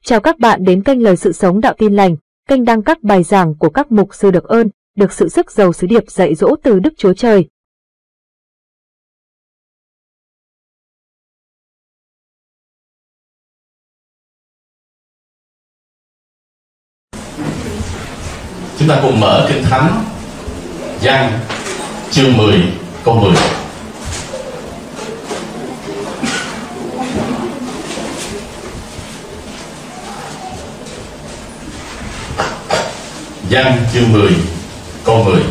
Chào các bạn đến kênh Lời Sự Sống Đạo Tin Lành, kênh đăng các bài giảng của các mục sư được ơn, được sự sức giàu sứ điệp dạy dỗ từ Đức Chúa Trời. Chúng ta cùng mở Kinh Thánh Giăng chương 10 câu 10. Giăng chương 10 câu 10.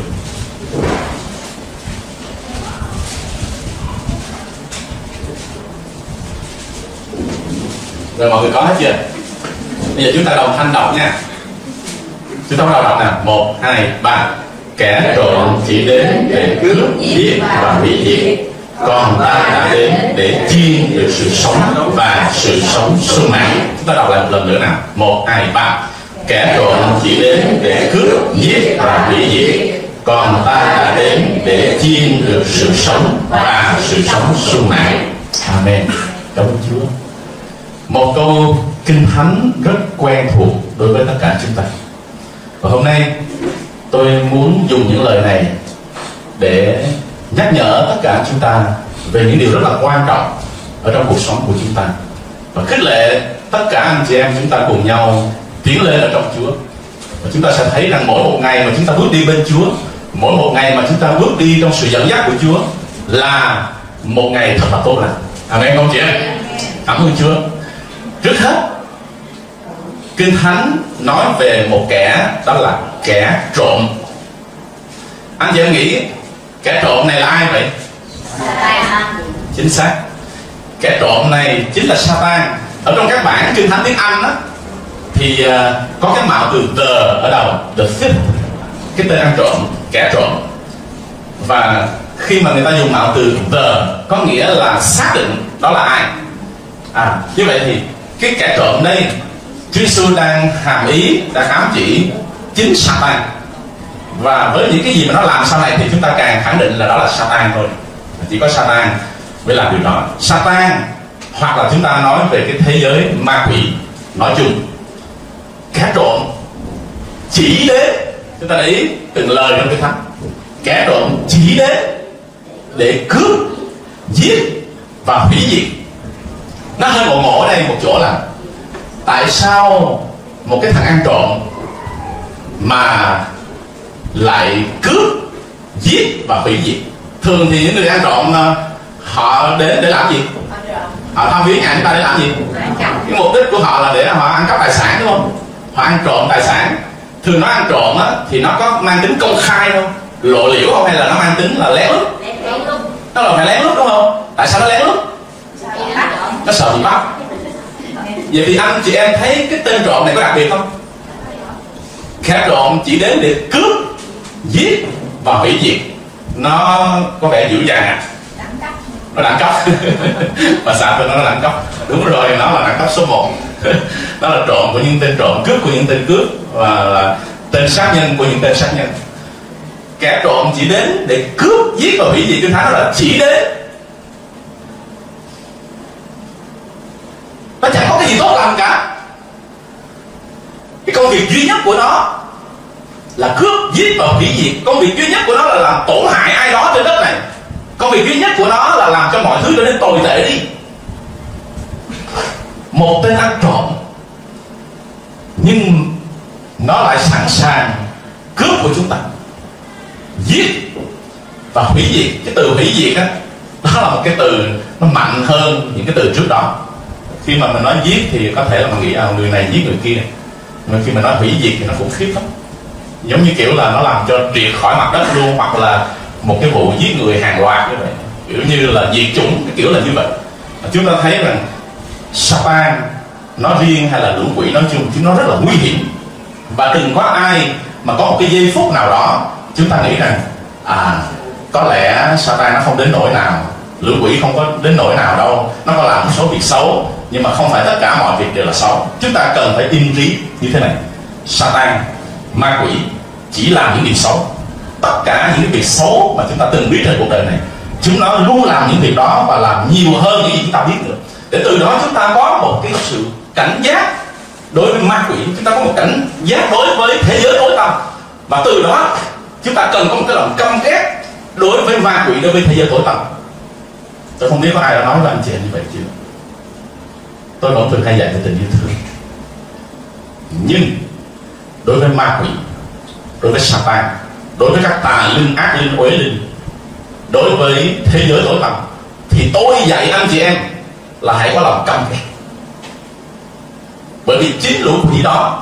Rồi mọi người có hết chưa? Bây giờ chúng ta đồng thanh đọc nha. Chúng ta bắt đầu đọc nào. 1, 2, 3. Kẻ trộm chỉ đến để cướp, giết và hủy diệt, còn ta đã đến để chiên được sự sống và sự sống sung mãn. Chúng ta đọc lại một lần nữa nào. 1, 2, 3. Kẻ trộm chỉ đến để cướp, giết và hủy diệt, còn ta đã đến để chiên được sự sống và sự sống sung mãn. Amen. Cảm ơn Chúa. Một câu Kinh Thánh rất quen thuộc đối với tất cả chúng ta. Và hôm nay tôi muốn dùng những lời này để nhắc nhở tất cả chúng ta về những điều rất là quan trọng ở trong cuộc sống của chúng ta, và khích lệ tất cả anh chị em chúng ta cùng nhau tiến lên ở trong Chúa. Và chúng ta sẽ thấy rằng mỗi một ngày mà chúng ta bước đi bên Chúa, mỗi một ngày mà chúng ta bước đi trong sự dẫn dắt của Chúa là một ngày thật là tốt lành. Amen không chị em? Cảm ơn Chúa. Trước hết, Kinh Thánh nói về một kẻ, đó là kẻ trộm. Anh chị em nghĩ kẻ trộm này là ai vậy? Chính xác, kẻ trộm này chính là Satan. Ở trong các bản Kinh Thánh tiếng Anh đó, thì có cái mạo từ the ở đầu, the thief, cái tên ăn trộm, kẻ trộm. Và khi mà người ta dùng mạo từ the có nghĩa là xác định đó là ai. Như vậy thì cái kẻ trộm đây, Chúa Giêsu đang hàm ý, đang ám chỉ chính Satan. Và với những cái gì mà nó làm sau này thì chúng ta càng khẳng định là đó là Satan thôi. Chỉ có Satan mới làm điều đó. Satan, hoặc là chúng ta nói về cái thế giới ma quỷ nói chung. Kẻ trộm chỉ đến, chúng ta để ý từng lời trong Kinh Thánh, kẻ trộm chỉ đến để cướp, giết và hủy diệt. Nó hơi ngộ ở đây một chỗ là tại sao một cái thằng ăn trộm mà lại cướp, giết và hủy diệt? Thường thì những người ăn trộm họ đến để làm gì? Họ thăm viếng nhà chúng ta để làm gì? Cái mục đích của họ là để họ ăn cắp tài sản, đúng không? Họ ăn trộm tài sản. Thường nó ăn trộm á, thì nó có mang tính công khai không? Lộ liễu không? Hay là nó mang tính là lén lút? Nó là phải lén lút, đúng không? Tại sao nó lén lút? Nó sợ bị bắt. Vậy thì anh chị em thấy cái tên trộm này có đặc biệt không? Kẻ trộm chỉ đến để cướp, giết và hủy diệt. Nó có vẻ dữ dằn, nó đẳng cấp. Và xã tôi nó đẳng cấp. Đúng rồi, nó là đẳng cấp số 1. Nó là trộm của những tên trộm, cướp của những tên cướp, và là tên sát nhân của những tên sát nhân. Kẻ trộm chỉ đến để cướp, giết và hủy diệt. Kinh Thánh là chỉ đến. Nó chẳng có cái gì tốt làm cả. Cái công việc duy nhất của nó là cướp, giết và hủy diệt. Công việc duy nhất của nó là làm tổn hại ai đó trên đất này. Công việc duy nhất của nó là làm cho mọi thứ trở nên tồi tệ đi. Một tên ăn trộm, nhưng nó lại sẵn sàng cướp của chúng ta, giết và hủy diệt. Cái từ hủy diệt á, đó là một cái từ nó mạnh hơn những cái từ trước đó. Khi mà mình nói giết thì có thể là mình nghĩ người này giết người kia, nhưng khi mà nói hủy diệt thì nó cũng khiếp lắm. Giống như kiểu là nó làm cho triệt khỏi mặt đất luôn, hoặc là một cái vụ giết người hàng loạt như vậy, kiểu như là diệt chủng, cái kiểu là như vậy. Chúng ta thấy rằng Satan nói riêng hay là lũ quỷ nói chung thì nó rất là nguy hiểm. Và đừng có ai mà có một cái giây phút nào đó chúng ta nghĩ rằng có lẽ Satan nó không đến nỗi nào, lũ quỷ không có đến nỗi nào đâu, nó có làm một số việc xấu, nhưng mà không phải tất cả mọi việc đều là xấu. Chúng ta cần phải tin trí như thế này: Satan, ma quỷ chỉ làm những việc xấu. Tất cả những việc xấu mà chúng ta từng biết trên cuộc đời này, chúng nó luôn làm những việc đó và làm nhiều hơn những gì chúng ta biết được. Để từ đó chúng ta có một cái sự cảnh giác đối với ma quỷ, chúng ta có một cảnh giác đối với thế giới tối tăm, và từ đó chúng ta cần có một cái lòng căm ghét đối với ma quỷ, đối với thế giới tối tăm. Tôi không biết có ai đã nói với anh chị em như vậy chưa. Tôi vẫn thường hay dạy về tình yêu thương, nhưng đối với ma quỷ, đối với Satan, đối với các tà linh, ác linh, uế linh, đối với thế giới tối tăm, thì tôi dạy anh chị em là hãy có lòng căm ghét. Bởi vì chính lũ quỷ đó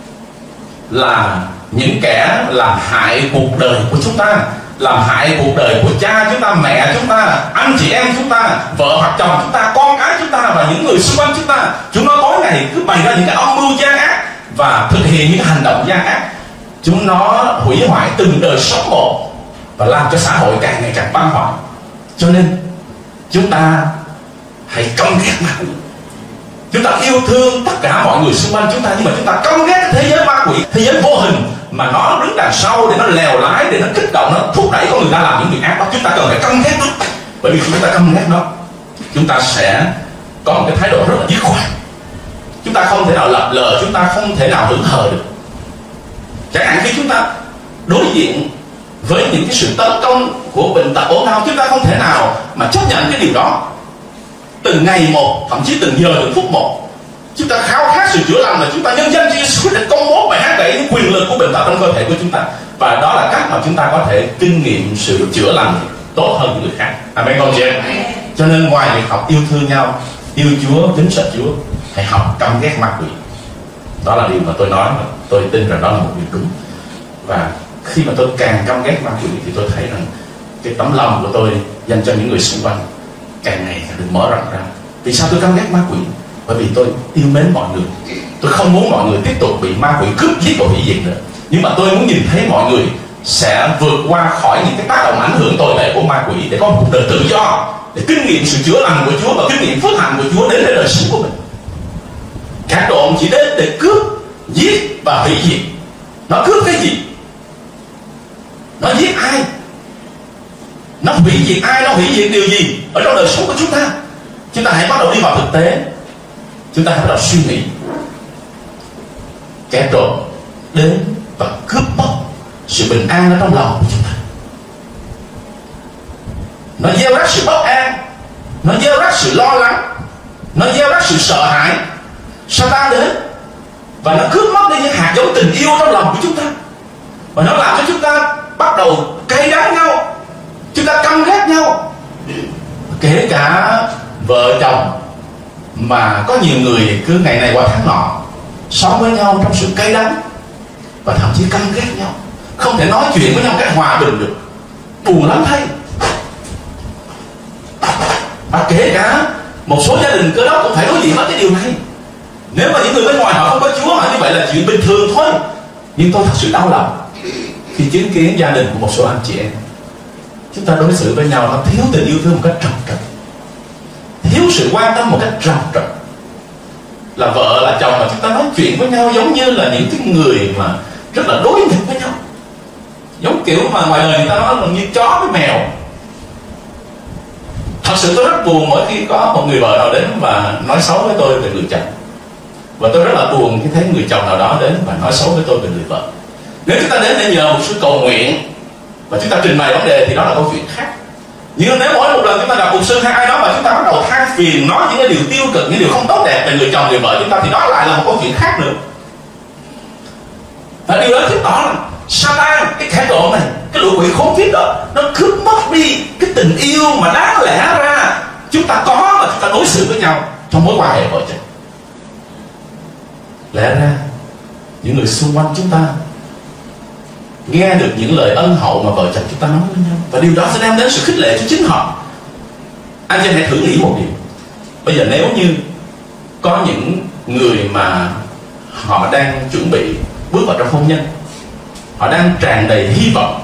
là những kẻ làm hại cuộc đời của chúng ta, làm hại cuộc đời của cha chúng ta, mẹ chúng ta, anh chị em chúng ta, vợ hoặc chồng chúng ta, con cái chúng ta và những người xung quanh chúng ta. Chúng nó tối ngày cứ bày ra những cái âm mưu gian ác và thực hiện những hành động gian ác. Chúng nó hủy hoại từng đời sống một và làm cho xã hội càng ngày càng băng hoại. Cho nên chúng ta hãy căm ghét ma quỷ. Chúng ta yêu thương tất cả mọi người xung quanh chúng ta, nhưng mà chúng ta căm ghét thế giới ma quỷ, thế giới vô hình mà nó đứng đằng sau để nó lèo lái, để nó kích động, nó thúc đẩy con người ta làm những việc ác đó. Chúng ta cần phải căm ghét nó, bởi vì khi chúng ta căm ghét nó, chúng ta sẽ có một cái thái độ rất là dứt khoát. Chúng ta không thể nào lập lờ, chúng ta không thể nào hững hờ được. Chẳng hạn khi chúng ta đối diện với những cái sự tấn công của bệnh tật ốm đau, chúng ta không thể nào mà chấp nhận cái điều đó. Từng ngày một, thậm chí từng giờ, từng phút một, chúng ta khao khát sự chữa lành, mà chúng ta nhân danh Jesus để công bố bài hát đầy những quyền lực của bệnh tật trong cơ thể của chúng ta. Và đó là cách mà chúng ta có thể kinh nghiệm sự chữa lành tốt hơn những người khác. Amen con chị em. Cho nên ngoài việc học yêu thương nhau, yêu Chúa, kính sợ Chúa, hãy học căm ghét ma quỷ. Đó là điều mà tôi nói, mà tôi tin rằng đó là một điều đúng. Và khi mà tôi càng căm ghét ma quỷ thì tôi thấy rằng cái tấm lòng của tôi dành cho những người xung quanh càng ngày càng được mở rộng ra. Vì sao tôi căm ghét ma quỷ? Bởi vì tôi yêu mến mọi người. Tôi không muốn mọi người tiếp tục bị ma quỷ cướp giết và hủy diệt nữa. Nhưng mà tôi muốn nhìn thấy mọi người sẽ vượt qua khỏi những cái tác động ảnh hưởng tồi tệ của ma quỷ, để có một cuộc đời tự do, để kinh nghiệm sự chữa lành của Chúa và kinh nghiệm phước hạnh của Chúa đến với đời sống của mình. Kẻ trộm chỉ đến để cướp, giết và hủy diệt. Nó cướp cái gì? Nó giết ai? Nó hủy diệt ai? Nó hủy diệt điều gì ở trong đời sống của chúng ta? Chúng ta hãy bắt đầu đi vào thực tế. Chúng ta hãy bắt đầu suy nghĩ. Kẻ trộm đến và cướp bóc sự bình an ở trong lòng của chúng ta. Nó gieo rắc sự bất an, nó gieo rắc sự lo lắng, nó gieo rắc sự sợ hãi. Satan đến và nó cướp mất đi những hạt giống tình yêu trong lòng của chúng ta, và nó làm cho chúng ta bắt đầu cay đắng nhau, chúng ta căm ghét nhau. Kể cả vợ chồng mà có nhiều người cứ ngày này qua tháng nọ sống với nhau trong sự cay đắng và thậm chí căm ghét nhau, không thể nói chuyện với nhau cách hòa bình được. Buồn lắm thay. Và kể cả một số gia đình Cơ Đốc cũng phải đối diện với cái điều này. Nếu mà những người bên ngoài họ không có Chúa, họ như vậy là chuyện bình thường thôi. Nhưng tôi thật sự đau lòng khi chứng kiến gia đình của một số anh chị em, chúng ta đối xử với nhau nó thiếu tình yêu thương một cách trầm trọng, thiếu sự quan tâm một cách trầm trọng. Là vợ là chồng mà chúng ta nói chuyện với nhau giống như là những cái người mà rất là đối nghịch với nhau, giống kiểu mà ngoài đời người ta nói là như chó với mèo. Thật sự tôi rất buồn mỗi khi có một người vợ nào đến và nói xấu với tôi về người chồng, và tôi rất là buồn khi thấy người chồng nào đó đến và nói xấu với tôi về người vợ. Nếu chúng ta đến để nhờ một sự cầu nguyện và chúng ta trình bày vấn đề thì đó là câu chuyện khác. Nhưng nếu mỗi một lần chúng ta gặp mục sư hay ai đó mà chúng ta bắt đầu than phiền, nói những cái điều tiêu cực, những điều không tốt đẹp về người chồng người vợ chúng ta, thì đó lại là một câu chuyện khác nữa. Và điều đó chứng tỏ là Satan, cái kẻ trộm này, cái lũ quỷ khốn kiếp đó, nó cướp mất đi cái tình yêu mà đáng lẽ ra chúng ta có mà chúng ta đối xử với nhau trong mối quan hệ vợ chồng. Lẽ ra những người xung quanh chúng ta nghe được những lời ân hậu mà vợ chồng chúng ta nói với nhau, và điều đó sẽ đem đến sự khích lệ cho chính họ. Anh chị hãy thử nghĩ một điều. Bây giờ nếu như có những người mà họ đang chuẩn bị bước vào trong hôn nhân, họ đang tràn đầy hy vọng,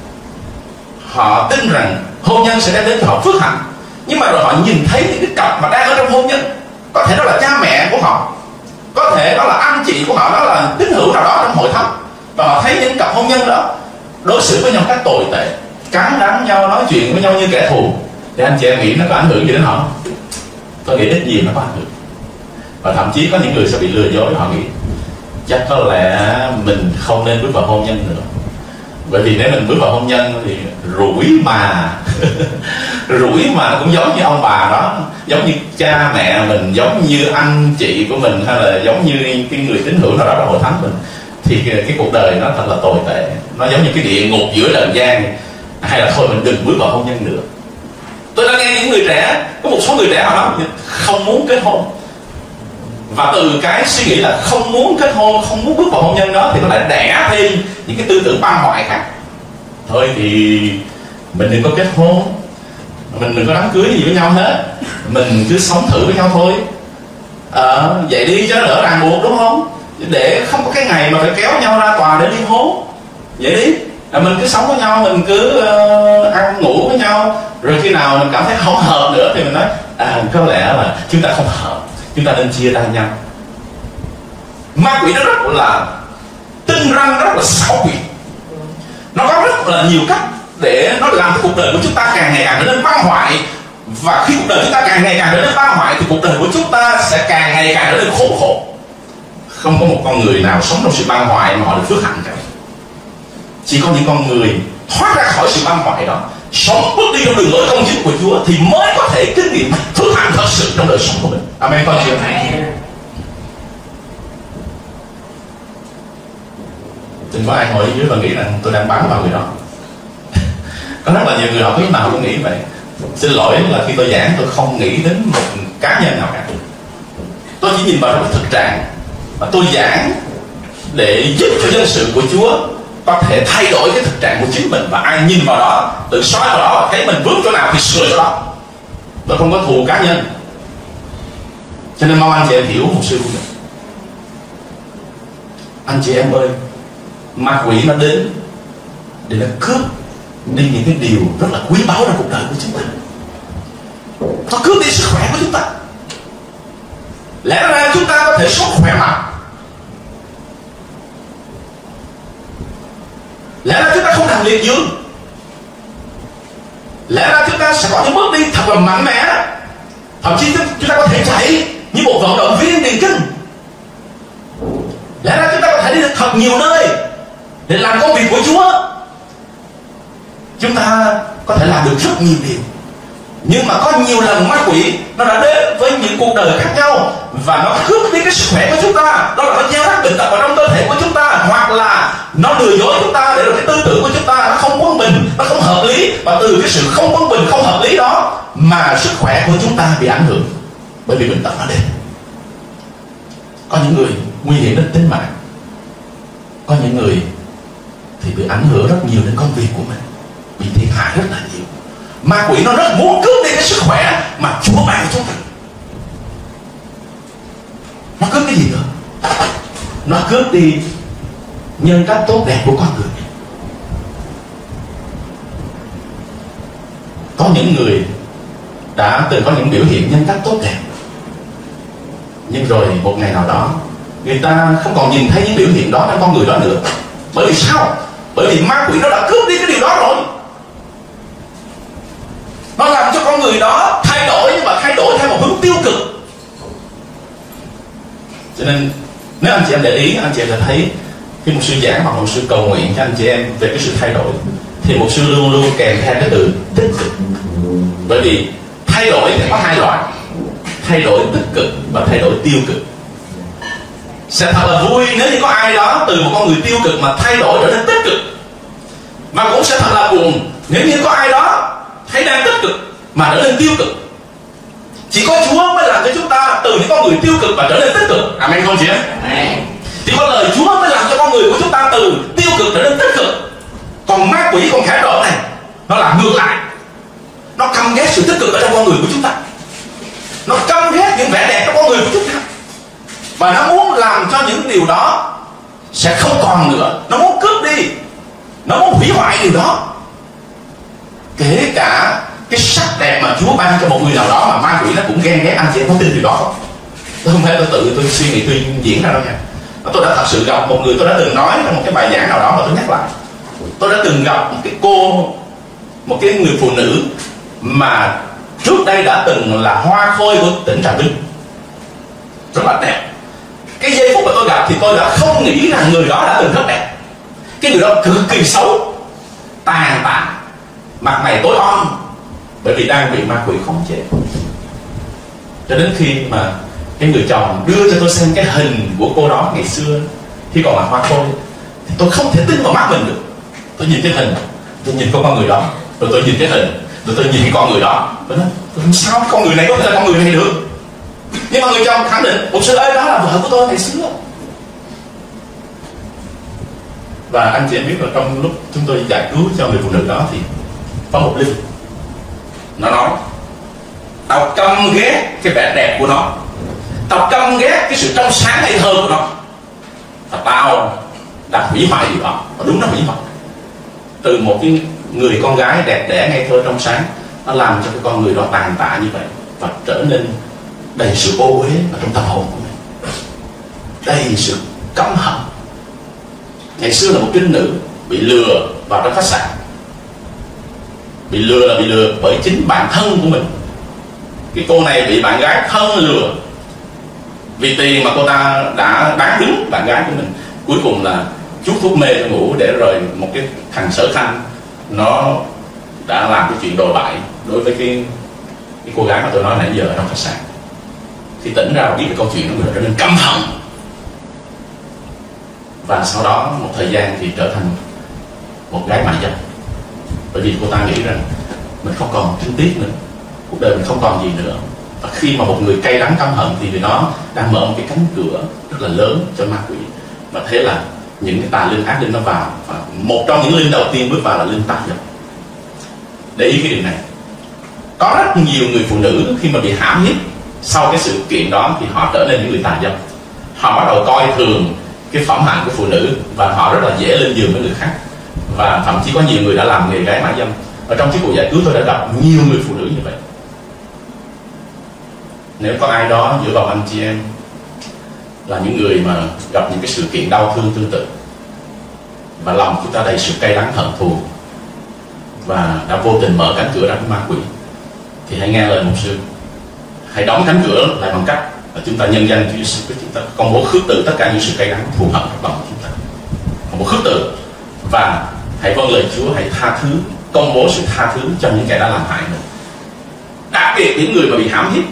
họ tin rằng hôn nhân sẽ đem đến cho họ phước hạnh, nhưng mà rồi họ nhìn thấy những cái cặp mà đang ở trong hôn nhân, có thể đó là cha mẹ của họ, có thể đó là anh chị của họ, đó là tín hữu nào đó trong hội thánh, và họ thấy những cặp hôn nhân đó đối xử với nhau cách tồi tệ, cắn đắng nhau, nói chuyện với nhau như kẻ thù, thì anh chị em nghĩ nó có ảnh hưởng gì đến họ? Tôi nghĩ ít nhiều nó có ảnh hưởng. Và thậm chí có những người sẽ bị lừa dối, họ nghĩ chắc có lẽ mình không nên bước vào hôn nhân nữa, bởi vì nếu mình bước vào hôn nhân thì rủi mà rủi mà cũng giống như ông bà đó, giống như cha mẹ mình, giống như anh chị của mình, hay là giống như cái người tín hữu nào đó trong hội thánh mình, thì cái cuộc đời nó thật là tồi tệ, nó giống như cái địa ngục giữa trần gian. Hay là thôi mình đừng bước vào hôn nhân nữa. Tôi đã nghe những người trẻ, có một số người trẻ họ nói không muốn kết hôn, và từ cái suy nghĩ là không muốn kết hôn, không muốn bước vào hôn nhân đó, thì nó lại đẻ thêm những cái tư tưởng băng hoại khác. Thôi thì mình đừng có kết hôn, mình đừng có đám cưới gì với nhau hết, mình cứ sống thử với nhau thôi. Vậy đi cho đỡ ràng buộc, đúng không? Để không có cái ngày mà phải kéo nhau ra tòa để ly hôn. Vậy đi, mình cứ sống với nhau, mình cứ ăn ngủ với nhau, rồi khi nào mình cảm thấy không hợp nữa thì mình nói có lẽ là chúng ta không hợp, chúng ta nên chia tay nhau. Ma quỷ nó rất là tinh ranh, rất là xảo quyệt, nó có rất là nhiều cách để nó làm cho cuộc đời của chúng ta càng ngày càng trở nên băng hoại. Và khi cuộc đời chúng ta càng ngày càng trở nên băng hoại thì cuộc đời của chúng ta sẽ càng ngày càng trở nên khốn khổ. Không có một con người nào sống trong sự băng hoại mà họ được phước hạnh cả. Chỉ có những con người thoát ra khỏi sự băng hoại đó, sống bước đi trong đường lối công chính của Chúa thì mới có thể kinh nghiệm phước hạnh thật sự trong đời sống của mình. Amen con chị. Đừng có ai ngồi ở dưới và nghĩ rằng tôi đang bám vào người đó. Có rất là nhiều người học lúc nào cũng nghĩ vậy. Xin lỗi là khi tôi giảng tôi không nghĩ đến một cá nhân nào cả. Tôi chỉ nhìn vào trong cái thực trạng và tôi giảng để giúp cho dân sự của Chúa có thể thay đổi cái thực trạng của chính mình, và ai nhìn vào đó tự soi vào đó, thấy mình vướng chỗ nào thì sửa chỗ đó. Tôi không có thù cá nhân, cho nên mong anh chị em hiểu một sư của mình. Anh chị em ơi, ma quỷ nó đến để nó cướp đi những cái điều rất là quý báu trong cuộc đời của chúng ta. Nó cướp đi sức khỏe của chúng ta. Lẽ ra chúng ta có thể sống khỏe mạnh, lẽ ra chúng ta không nằm liệt giường, lẽ ra chúng ta sẽ có những bước đi thật là mạnh mẽ, thậm chí chúng ta có thể chạy như một vận động viên điền kinh. Lẽ ra chúng ta có thể đi được thật nhiều nơi để làm công việc của Chúa. Chúng ta có thể làm được rất nhiều điều. Nhưng mà có nhiều lần ma quỷ nó đã đến với những cuộc đời khác nhau và nó cướp đi cái sức khỏe của chúng ta. Đó là nó gieo rắc bệnh tật vào trong cơ thể của chúng ta, hoặc là nó lừa dối chúng ta để rồi cái tư tưởng của chúng ta nó không quân bình, nó không hợp lý, và từ cái sự không quân bình, không hợp lý đó mà sức khỏe của chúng ta bị ảnh hưởng bởi vì bệnh tật nó đến. Có những người nguy hiểm đến tính mạng, có những người thì bị ảnh hưởng rất nhiều đến công việc của mình, bị thiệt hại rất là nhiều. Ma quỷ nó rất muốn cướp đi cái sức khỏe mà Chúa ban cho chúng ta. Nó cướp cái gì nữa? Nó cướp đi nhân cách tốt đẹp của con người. Có những người đã từng có những biểu hiện nhân cách tốt đẹp, nhưng rồi một ngày nào đó người ta không còn nhìn thấy những biểu hiện đó trong con người đó nữa. Bởi vì sao? Bởi vì ma quỷ nó đã cướp đi cái điều đó rồi. Nó làm cho con người đó thay đổi, nhưng mà thay đổi theo một hướng tiêu cực. Cho nên nếu anh chị em để ý, anh chị em sẽ thấy khi một sư giảng hoặc một sư cầu nguyện cho anh chị em về cái sự thay đổi, thì một sư luôn luôn kèm theo cái từ tích cực. Bởi vì thay đổi thì có hai loại: thay đổi tích cực và thay đổi tiêu cực. Sẽ thật là vui nếu như có ai đó từ một con người tiêu cực mà thay đổi trở nên tích cực, mà cũng sẽ thật là buồn nếu như có ai đó thấy đang tích cực mà trở nên tiêu cực. Chỉ có Chúa mới làm cho chúng ta từ những con người tiêu cực mà trở nên tích cực. Amen con chị em. Chỉ có lời Chúa mới làm cho con người của chúng ta từ tiêu cực trở nên tích cực. Còn ma quỷ, con kẻ trộm này, nó làm ngược lại. Nó căm ghét sự tích cực ở trong con người của chúng ta. Nó căm ghét những vẻ đẹp trong con người của chúng ta, và nó muốn làm cho những điều đó sẽ không còn nữa. Nó muốn cướp đi, nó muốn hủy hoại điều đó. Kể cả cái sắc đẹp mà Chúa ban cho một người nào đó mà ma quỷ nó cũng ghen ghét. Anh chị em có tin điều đó không? Tôi không phải tôi suy nghĩ, tôi diễn ra đâu nha. Tôi đã thật sự gặp một người, tôi đã từng nói trong một cái bài giảng nào đó mà tôi nhắc lại. Tôi đã từng gặp một cái người phụ nữ mà trước đây đã từng là hoa khôi của tỉnh Trà Vinh. rất là đẹp. Cái giây phút mà tôi gặp thì tôi đã không nghĩ rằng người đó đã từng rất đẹp. Cái người đó cực kỳ xấu, tàn tạ, mặt mày tối om, bởi vì đang bị ma quỷ khống chế. Cho đến khi mà cái người chồng đưa cho tôi xem cái hình của cô đó ngày xưa khi còn là hoa khôi, thì tôi không thể tin vào mắt mình được. Tôi nhìn cái hình, tôi nhìn con người đó, rồi tôi nhìn cái hình, rồi tôi nhìn cái con người đó, tôi nói sao con người này có thể là con người này được. Nhưng mà người chồng khẳng định một sư ơi, đó là vợ của tôi ngày xưa. Và anh chị em biết là trong lúc chúng tôi giải cứu cho người phụ nữ đó thì có một linh nó nói: tao căm ghét cái vẻ đẹp của nó, tao căm ghét cái sự trong sáng ngây thơ của nó, và tao đã hủy hoại điều đó. Và đúng, nó hủy hoại. Từ một cái người con gái đẹp đẽ ngây thơ trong sáng, nó làm cho cái con người đó tàn tạ như vậy và trở nên đầy sự ô uế ở trong tâm hồn của mình, đầy sự căm hận. Ngày xưa là một trinh nữ bị lừa vào trong khách sạn. Bị lừa là bị lừa bởi chính bạn thân của mình. Cái cô này bị bạn gái thân lừa vì tiền mà cô ta đã bán đứng bạn gái của mình. Cuối cùng là chuốt thuốc mê cho ngủ, để rồi một cái thằng Sở Khanh nó đã làm cái chuyện đồi bại đối với cái cô gái mà tôi nói nãy giờ ở trong khách sạn. Khi tỉnh ra biết cái câu chuyện đó, người trở nên căm hận. Và sau đó một thời gian thì trở thành một gái mại dâm, bởi vì cô ta nghĩ rằng mình không còn trinh tiết nữa, cuộc đời mình không còn gì nữa. Và khi mà một người cay đắng căm hận thì người đó đang mở một cái cánh cửa rất là lớn cho ma quỷ. Và thế là những cái tà linh ác linh nó vào, và một trong những linh đầu tiên bước vào là linh tà dâm. Để ý cái điều này, có rất nhiều người phụ nữ khi mà bị hãm hiếp sau cái sự kiện đó thì họ trở nên những người tà dâm. Họ bắt đầu coi thường cái phẩm hạnh của phụ nữ và họ rất là dễ lên giường với người khác. Và thậm chí có nhiều người đã làm nghề gái mại dâm. Ở trong chiếc cuộc giải cứu tôi đã gặp nhiều người phụ nữ như vậy. Nếu có ai đó giữa vòng anh chị em là những người mà gặp những cái sự kiện đau thương tương tự, và lòng chúng ta đầy sự cay đắng hận thù, và đã vô tình mở cánh cửa ra với ma quỷ, thì hãy nghe lời mục sư. Hãy đóng cánh cửa lại bằng cách là chúng ta nhân danh Chúa Giêsu Christ, chúng ta công bố khước từ tất cả những sự cay đắng thù hận trong lòng chúng ta, công bố khước từ, và hãy vâng lời Chúa, hãy tha thứ, công bố sự tha thứ cho những kẻ đã làm hại mình. Đặc biệt những người mà bị hãm hiếp,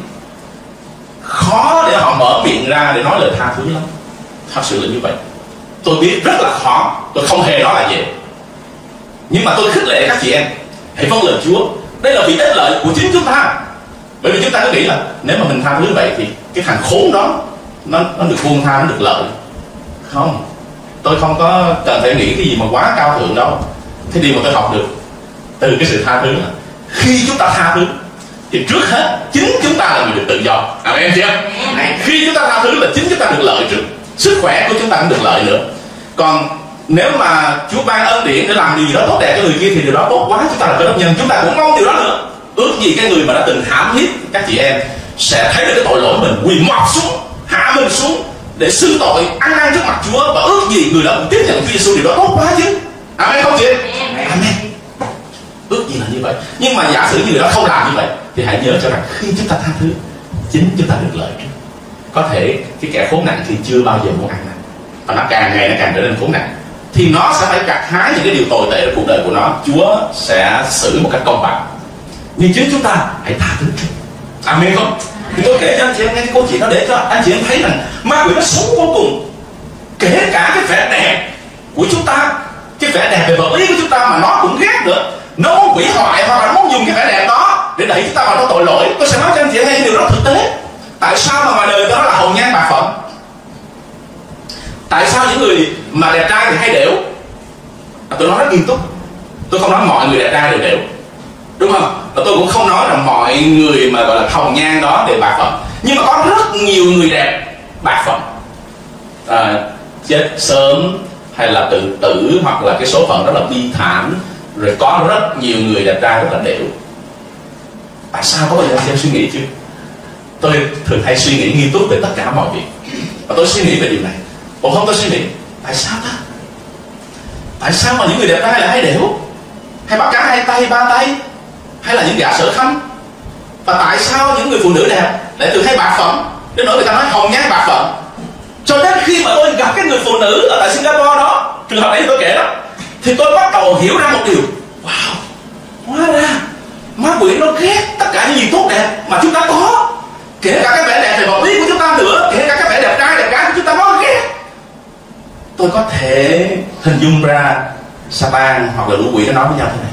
khó để họ mở miệng ra để nói lời tha thứ lắm. Thật sự là như vậy. Tôi biết rất là khó, tôi không hề nói là dễ. Nhưng mà tôi khích lệ các chị em, hãy vâng lời Chúa. Đây là vì ích lợi của chính chúng ta. Bởi vì chúng ta cứ nghĩ là nếu mà mình tha thứ vậy thì cái thằng khốn đó nó được buông tha, nó được lợi. Không, tôi không có cần phải nghĩ cái gì mà quá cao thượng đâu. Cái điều mà tôi học được từ cái sự tha thứ là khi chúng ta tha thứ thì trước hết chính chúng ta là người được tự do. Em chị em, khi chúng ta tha thứ là chính chúng ta được lợi trước, sức khỏe của chúng ta cũng được lợi nữa. Còn nếu mà Chúa ban ân điển để làm điều gì đó tốt đẹp cho người kia thì điều đó tốt quá, chúng ta là cơ đốc nhân, chúng ta cũng mong điều đó nữa. Ước gì cái người mà đã từng hãm hiếp các chị em sẽ thấy được cái tội lỗi mình, quỳ mọp xuống, hạ mình xuống để xưng tội, ăn năn trước mặt Chúa, và ước gì người đó cũng tiếp nhận Chúa Giêsu, điều đó tốt quá chứ. Amen không chị? Amen. Ước gì là như vậy. Nhưng mà giả sử như người đó không làm như vậy thì hãy nhớ cho rằng khi chúng ta tha thứ, chính chúng ta được lợi trước. Có thể cái kẻ khốn nạn thì chưa bao giờ muốn ăn năn, và nó càng ngày nó càng trở nên khốn nạn, thì nó sẽ phải gặt hái những cái điều tồi tệ trong cuộc đời của nó. Chúa sẽ xử một cách công bằng. Nhưng chính chúng ta hãy tha thứ trước. Amen không? Thì tôi kể cho anh chị em nghe cái câu chuyện đó để cho anh chị em thấy rằng ma quỷ nó xấu vô cùng. Kể cả cái vẻ đẹp của chúng ta, cái vẻ đẹp về vật lý của chúng ta mà nó cũng ghét nữa. Nó muốn hủy hoại, hoặc là nó muốn dùng cái vẻ đẹp đó để đẩy chúng ta vào trong tội lỗi. Tôi sẽ nói cho anh chị em nghe điều đó thực tế. Tại sao mà ngoài đời đó là hồng nhan bạc phận? Tại sao những người mà đẹp trai thì hay đểu? Tôi nói rất nghiêm túc. Tôi không nói mọi người đẹp trai đều đểu, đúng không? Và tôi cũng không nói là mọi người mà gọi là hồng nhan đó đều bạc phận. Nhưng mà có rất nhiều người đẹp bạc phận, chết sớm hay là tự tử, hoặc là cái số phận rất là bi thảm. Rồi có rất nhiều người đẹp trai rất là đểu. Tại sao? Có bao giờ em suy nghĩ chưa? Tôi thường hay suy nghĩ nghiêm túc về tất cả mọi việc, và tôi suy nghĩ về điều này. Không, tôi suy nghĩ tại sao ta? Tại sao mà những người đẹp trai lại hay đểu, hay bắt cá hai tay ba tay, hay là những gã Sở Khanh? Và tại sao những người phụ nữ đẹp lại thường hay bạc phận? đến nỗi người ta nói hồng nhan bạc phận. Cho đến khi mà tôi gặp cái người phụ nữ ở tại Singapore đó, trường hợp này tôi kể đó, thì tôi bắt đầu hiểu ra một điều. Wow, hóa ra ma quỷ nó ghét tất cả những gì tốt đẹp mà chúng ta có, kể cả cái vẻ đẹp về vật lý của chúng ta nữa, kể cả cái vẻ đẹp trai đẹp gái của chúng ta nó ghét. Tôi có thể hình dung ra Satan hoặc là lũ quỷ nó nói với nhau thế này: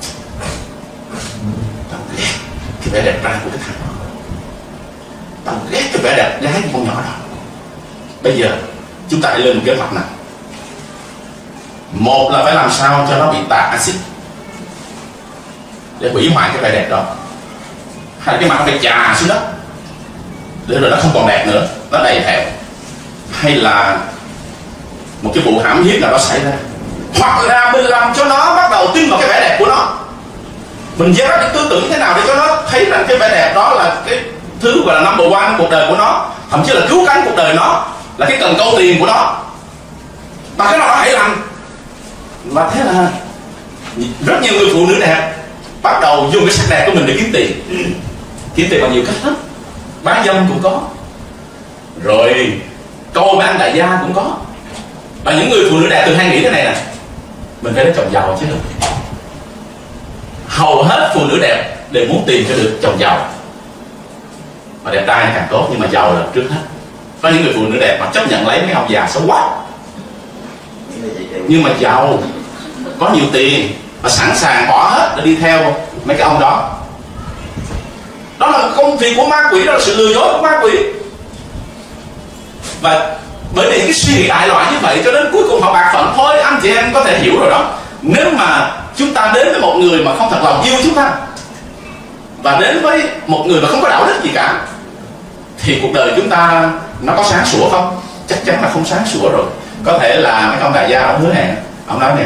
tao ghét cái vẻ đẹp trai của cái thằng đó, tao ghét cái vẻ đẹp gái của con nhỏ đó. Bây giờ chúng ta hãy lên một kế hoạch nào. Một là phải làm sao cho nó bị tạt axit để hủy hoại cái vẻ đẹp đó, hay là cái mặt nó phải chà xuống đất để rồi nó không còn đẹp nữa, nó đầy thẹo. Hay là một cái vụ hãm hiếp nào đó xảy ra, hoặc là mình làm cho nó bắt đầu tin vào cái vẻ đẹp của nó. Mình gieo ra cái tư tưởng thế nào để cho nó thấy rằng cái vẻ đẹp đó là cái thứ gọi là number one cuộc đời của nó, thậm chí là cứu cánh cuộc đời nó, là cái cần câu tiền của nó, và cái nào nó hãy làm. Và thế là rất nhiều người phụ nữ đẹp bắt đầu dùng cái sắc đẹp của mình để kiếm tiền. Kiếm tiền bằng nhiều cách lắm. Bán dâm cũng có, rồi câu với anh đại gia cũng có. Và những người phụ nữ đẹp thường hay nghĩ thế này nè: mình phải lấy chồng giàu chứ. Hầu hết phụ nữ đẹp đều muốn tìm cho được chồng giàu, mà đẹp trai càng tốt, nhưng mà giàu là trước hết. Có những người phụ nữ đẹp mà chấp nhận lấy mấy ông già xấu quá, nhưng mà giàu, có nhiều tiền và sẵn sàng bỏ hết để đi theo mấy cái ông đó. Đó là công việc của ma quỷ, đó là sự lừa dối của ma quỷ. Và bởi vì cái suy nghĩ đại loại như vậy cho đến cuối cùng họ bạc phận thôi. Anh chị em có thể hiểu rồi đó. Nếu mà chúng ta đến với một người mà không thật lòng yêu chúng ta, và đến với một người mà không có đạo đức gì cả, thì cuộc đời chúng ta nó có sáng sủa không? Chắc chắn là không sáng sủa rồi. Có thể là mấy ông đại gia ông hứa hẹn, ông nói nè: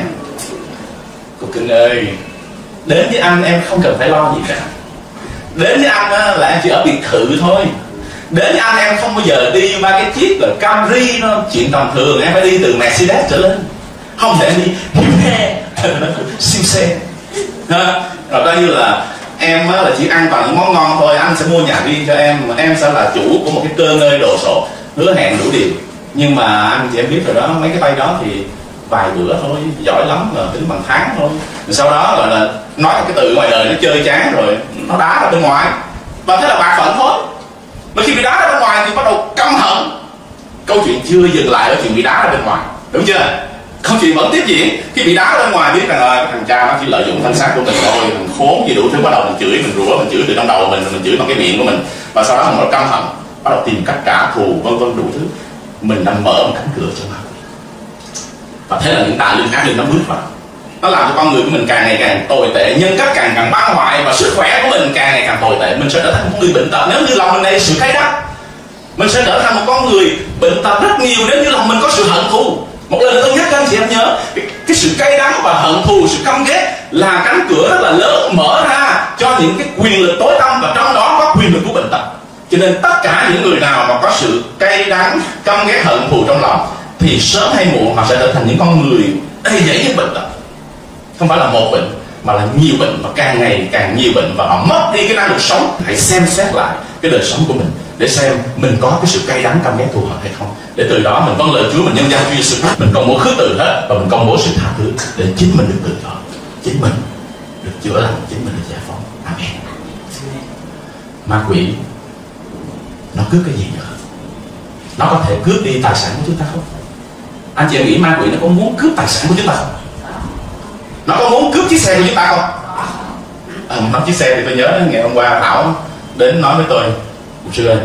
cô Cưng ơi, đến với anh em không cần phải lo gì cả. Đến với anh là em chỉ ở biệt thự thôi. Đến với anh em không bao giờ đi ba cái chiếc là Camry, nó chuyện tầm thường. Em phải đi từ Mercedes trở lên, không thể đi hiếu xe siêu xe. Rồi coi như là em là chỉ ăn toàn những món ngon thôi. Anh sẽ mua nhà riêng cho em, em sẽ là chủ của một cái cơ ngơi đồ sộ, hứa hẹn đủ điều. Nhưng mà anh chị em biết rồi đó, mấy cái tay đó thì vài bữa thôi, giỏi lắm là tính bằng tháng thôi. Rồi sau đó gọi là nói cái từ ngoài đời nó chơi chán rồi, nó đá ra bên ngoài. Và thế là bạc phận thôi. Mà khi bị đá ra bên ngoài thì bắt đầu căm hận. Câu chuyện chưa dừng lại ở chuyện bị đá ra bên ngoài, đúng chưa? Câu chuyện vẫn tiếp diễn. Khi bị đá ra bên ngoài biết rằng thằng cha nó chỉ lợi dụng thân xác của mình thôi, thằng khốn gì đủ thứ. Bắt đầu mình chửi, mình rủa, mình chửi từ trong đầu mình chửi bằng cái miệng của mình. Và sau đó mình căm hận, bắt đầu tìm cách trả thù, vân vân đủ thứ. Mình đang mở một cánh cửa cho ma quỷ. Và thế là những tà linh ác linh nó bước vào, nó làm cho con người của mình càng ngày càng tồi tệ, nhân cách càng càng băng hoại, và sức khỏe của mình càng ngày càng tồi tệ. Mình sẽ trở thành một người bệnh tật nếu như lòng mình đầy sự cay đắng. Mình sẽ trở thành một con người bệnh tật rất nhiều nếu như lòng mình có sự hận thù. Một lần nữa tôi nhắc cho anh chị em nhớ, cái sự cay đắng và hận thù, sự căm ghét là cánh cửa rất là lớn mở ra cho những cái quyền lực tối tăm, và trong đó có quyền lực của bệnh tật. Cho nên tất cả những người nào mà có sự cay đắng, căm ghét, hận thù trong lòng thì sớm hay muộn họ sẽ trở thành những con người đầy dẫy những bệnh tật. Không phải là một bệnh mà là nhiều bệnh, và càng ngày càng nhiều bệnh, và họ mất đi cái năng lực sống. Hãy xem xét lại cái đời sống của mình để xem mình có cái sự cay đắng, căm ghét, thù hận hay không, để từ đó mình vâng lời Chúa, mình nhân danh Chúa Giêsu, mình công bố khước từ hết, và mình công bố sự tha thứ để chính mình được tự do, chính mình được chữa lành, chính mình được giải phóng. Amen. Ma quỷ nó cướp cái gì nữa? Nó có thể cướp đi tài sản của chúng ta không? Anh chị em nghĩ ma quỷ nó có muốn cướp tài sản của chúng ta không? Nó có muốn cướp chiếc xe của chúng ta không? Nói chiếc xe thì tôi nhớ ngày hôm qua Thảo đến nói với tôi: mục sư ơi,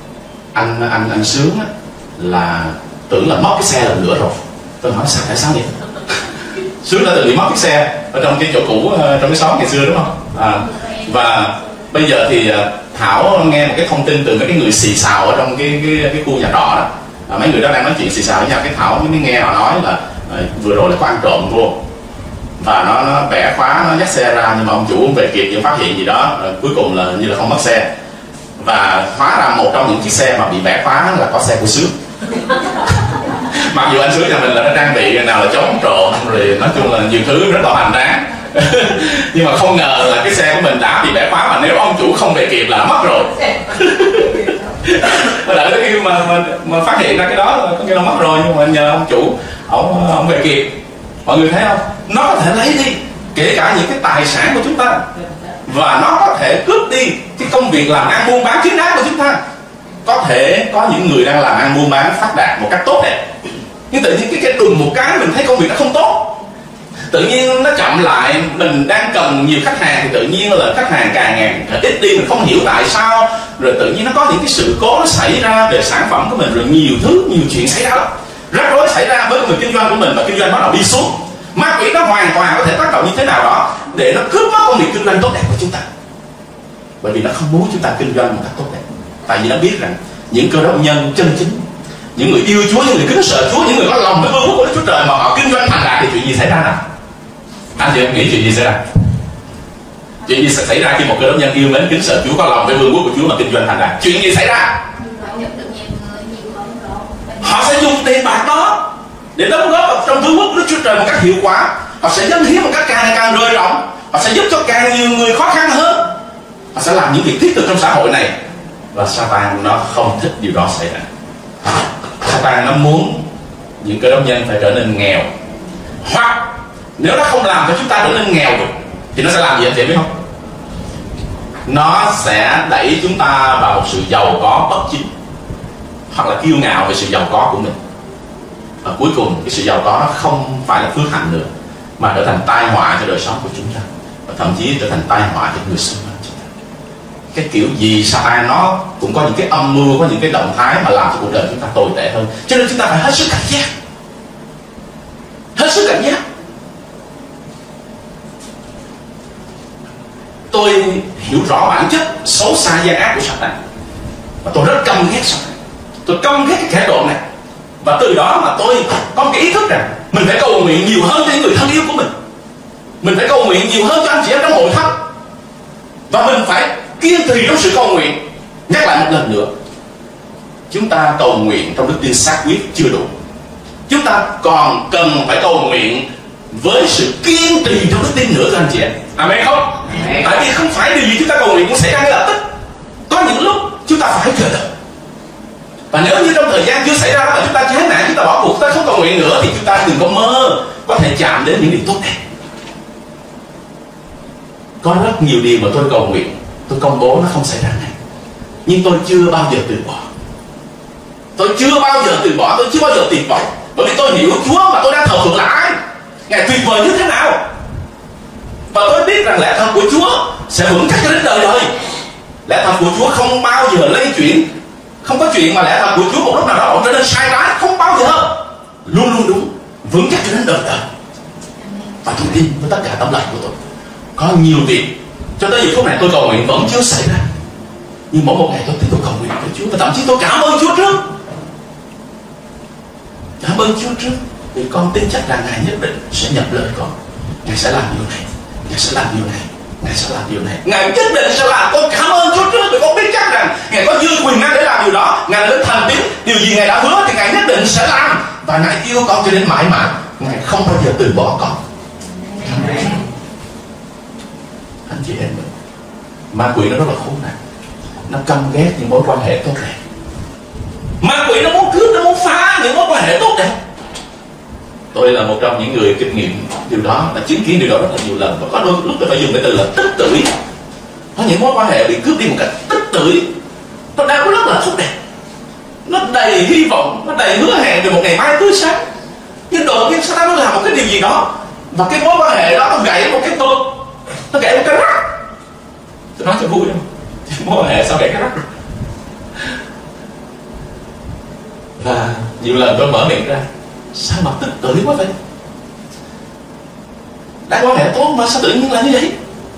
anh Sướng á, là tưởng là mất cái xe lần nữa rồi. Tôi hỏi sao, tại sao vậy? Sướng đã từng bị mất chiếc xe ở trong cái chỗ cũ, trong cái xóm ngày xưa, đúng không? Và bây giờ thì Thảo nghe một cái thông tin từ mấy cái người xì xào ở trong cái khu nhà trọ đó. Mấy người đó đang nói chuyện xì xào với nhau, cái Thảo mới nghe họ nói là vừa rồi là có ăn trộm vô, và nó bẻ khóa, nó dắt xe ra, nhưng mà ông chủ không về kịp, nhưng phát hiện gì đó, cuối cùng là như là không mất xe. Và hóa ra một trong những chiếc xe mà bị bẻ khóa là có xe của Sướng. Mặc dù anh Sướng nhà mình là nó trang bị nào là chống trộm, rồi nói chung là nhiều thứ rất là hoành tráng. Nhưng mà không ngờ là cái xe của mình đã bị bẻ khóa, mà nếu ông chủ không về kịp là mất rồi. đợi tới khi mà phát hiện ra cái đó nó mất rồi, nhưng mà nhờ ông chủ ông về kịp. Mọi người thấy không, nó có thể lấy đi kể cả những cái tài sản của chúng ta, và nó có thể cướp đi cái công việc làm ăn buôn bán chính đáng của chúng ta. Có thể có những người đang làm ăn buôn bán phát đạt một cách tốt đẹp, nhưng tự nhiên cái đùng một cái mình thấy công việc nó không tốt, tự nhiên nó chậm lại. Mình đang cần nhiều khách hàng thì tự nhiên là khách hàng càng ngày ít đi, mình không hiểu tại sao. Rồi tự nhiên nó có những cái sự cố nó xảy ra về sản phẩm của mình, rồi nhiều chuyện xảy ra lắm, rắc rối xảy ra với người kinh doanh của mình, và kinh doanh bắt đầu đi xuống. Ma quỷ nó hoàn toàn có thể tác động như thế nào đó để nó cướp mất công việc kinh doanh tốt đẹp của chúng ta, bởi vì nó không muốn chúng ta kinh doanh một cách tốt đẹp. Tại vì nó biết rằng những cơ đốc nhân chân chính, những người yêu Chúa, những người kính sợ Chúa, những người có lòng với vương quốc của Đức Chúa Trời mà họ kinh doanh thành đạt thì chuyện gì xảy ra nào? Anh chị em nghĩ chuyện gì xảy ra? Chuyện gì sẽ xảy ra khi một cơ đốc nhân yêu mến kính sợ Chúa, có lòng với vương quốc của Chúa mà kinh doanh thành đạt? Chuyện gì xảy ra? Họ sẽ dùng tiền bạc đó để đóng góp vào trong vương quốc của Đức Chúa Trời một cách hiệu quả. Họ sẽ dâng hiến một cách càng ngày càng rơi rộng. Họ sẽ giúp cho càng nhiều người khó khăn hơn. Họ sẽ làm những việc thiết thực trong xã hội này. Và Satan nó không thích điều đó xảy ra. Satan nó muốn những cơ đốc nhân phải trở nên nghèo, hoặc nếu nó không làm cho chúng ta trở nên nghèo được thì nó sẽ làm gì anh chị biết không? Nó sẽ đẩy chúng ta vào một sự giàu có bất chính, hoặc là kiêu ngạo về sự giàu có của mình. Và cuối cùng cái sự giàu có nó không phải là phước hạnh nữa, mà trở thành tai họa cho đời sống của chúng ta, và thậm chí trở thành tai họa cho người xung quanh chúng ta. Cái kiểu gì Satan nó cũng có những cái âm mưu, có những cái động thái mà làm cho cuộc đời chúng ta tồi tệ hơn. Cho nên chúng ta phải hết sức cảnh giác, hết sức cảnh giác. Tôi hiểu rõ bản chất xấu xa gian ác của Satan, và tôi rất căm ghét Satan. Tôi căm ghét cái kẻ trộm này. Và từ đó mà tôi có một cái ý thức rằng mình phải cầu nguyện nhiều hơn cho những người thân yêu của mình. Mình phải cầu nguyện nhiều hơn cho anh chị em trong hội thánh. Và mình phải kiên trì trong sự cầu nguyện. Nhắc lại một lần nữa, chúng ta cầu nguyện trong đức tin xác quyết chưa đủ. Chúng ta còn cần phải cầu nguyện với sự kiên trì trong đức tin nữa, thưa anh chị em. Amen không? Amen. Tại vì không phải điều gì chúng ta cầu nguyện cũng xảy ra ngay lập tức. Có những lúc chúng ta phải chờ đợi. Và nếu như trong thời gian chưa xảy ra mà chúng ta chán nản, chúng ta bỏ cuộc, chúng ta không cầu nguyện nữa, thì chúng ta đừng có mơ có thể chạm đến những điều tốt đẹp. Có rất nhiều điều mà tôi cầu nguyện, tôi công bố nó không xảy ra ngay, nhưng tôi chưa bao giờ từ bỏ. Tôi chưa bao giờ từ bỏ, tôi chưa bao giờ tuyệt vọng. Bởi vì tôi hiểu Chúa mà tôi đang thờ phượng là ai, Ngài tuyệt vời như thế nào. Và tôi biết rằng lẽ thật của Chúa sẽ vững chắc cho đến đời đời. Lẽ thật của Chúa không bao giờ lay chuyển. Không có chuyện mà lẽ thật của Chúa một lúc nào đó trở nên sai trái, không bao giờ. Luôn luôn đúng, vững chắc cho đến đời đời. Và tôi tin với tất cả tấm lòng của tôi, có nhiều việc cho tới giờ phút này tôi cầu nguyện vẫn chưa xảy ra, nhưng mỗi một ngày tôi tin tôi cầu nguyện với Chúa, và thậm chí tôi cảm ơn Chúa trước. Cảm ơn Chúa trước, vì con tin chắc rằng Ngài nhất định sẽ nhận lời con. Ngài sẽ làm điều này, Ngài sẽ làm điều này, Ngài sẽ làm điều này, Ngài nhất định sẽ làm. Con cảm ơn Chúa trước, vì con biết chắc rằng Ngài có dư quyền năng để làm điều đó. Ngài đến thành tín, điều gì Ngài đã hứa thì Ngài nhất định sẽ làm. Và Ngài yêu con cho đến mãi mãi, Ngài không bao giờ từ bỏ con. Amen. Anh chị em mình, ma quỷ nó rất là khốn nạn, nó căm ghét những mối quan hệ tốt đẹp. Ma quỷ nó muốn cướp, nó muốn phá những mối quan hệ tốt đẹp. Tôi là một trong những người kinh nghiệm điều đó, đã chứng kiến điều đó rất là nhiều lần. Và có đôi lúc tôi phải dùng cái từ là tích tưởi. Có những mối quan hệ bị cướp đi một cách tích tưởi. Nó đang rất là tốt đẹp, nó đầy hy vọng, nó đầy hứa hẹn về một ngày mai tươi sáng. Nhưng đột nhiên Satan nó làm một cái điều gì đó, và cái mối quan hệ đó nó gãy một cái tôm, nó gãy một cái rắc. Tôi nói cho vui không? Mối quan hệ sao gãy cái rắc? Và nhiều lần tôi mở miệng ra, sao mà tức tưởi quá vậy? Đang quan hệ tốt mà sao tự nhiên là như vậy?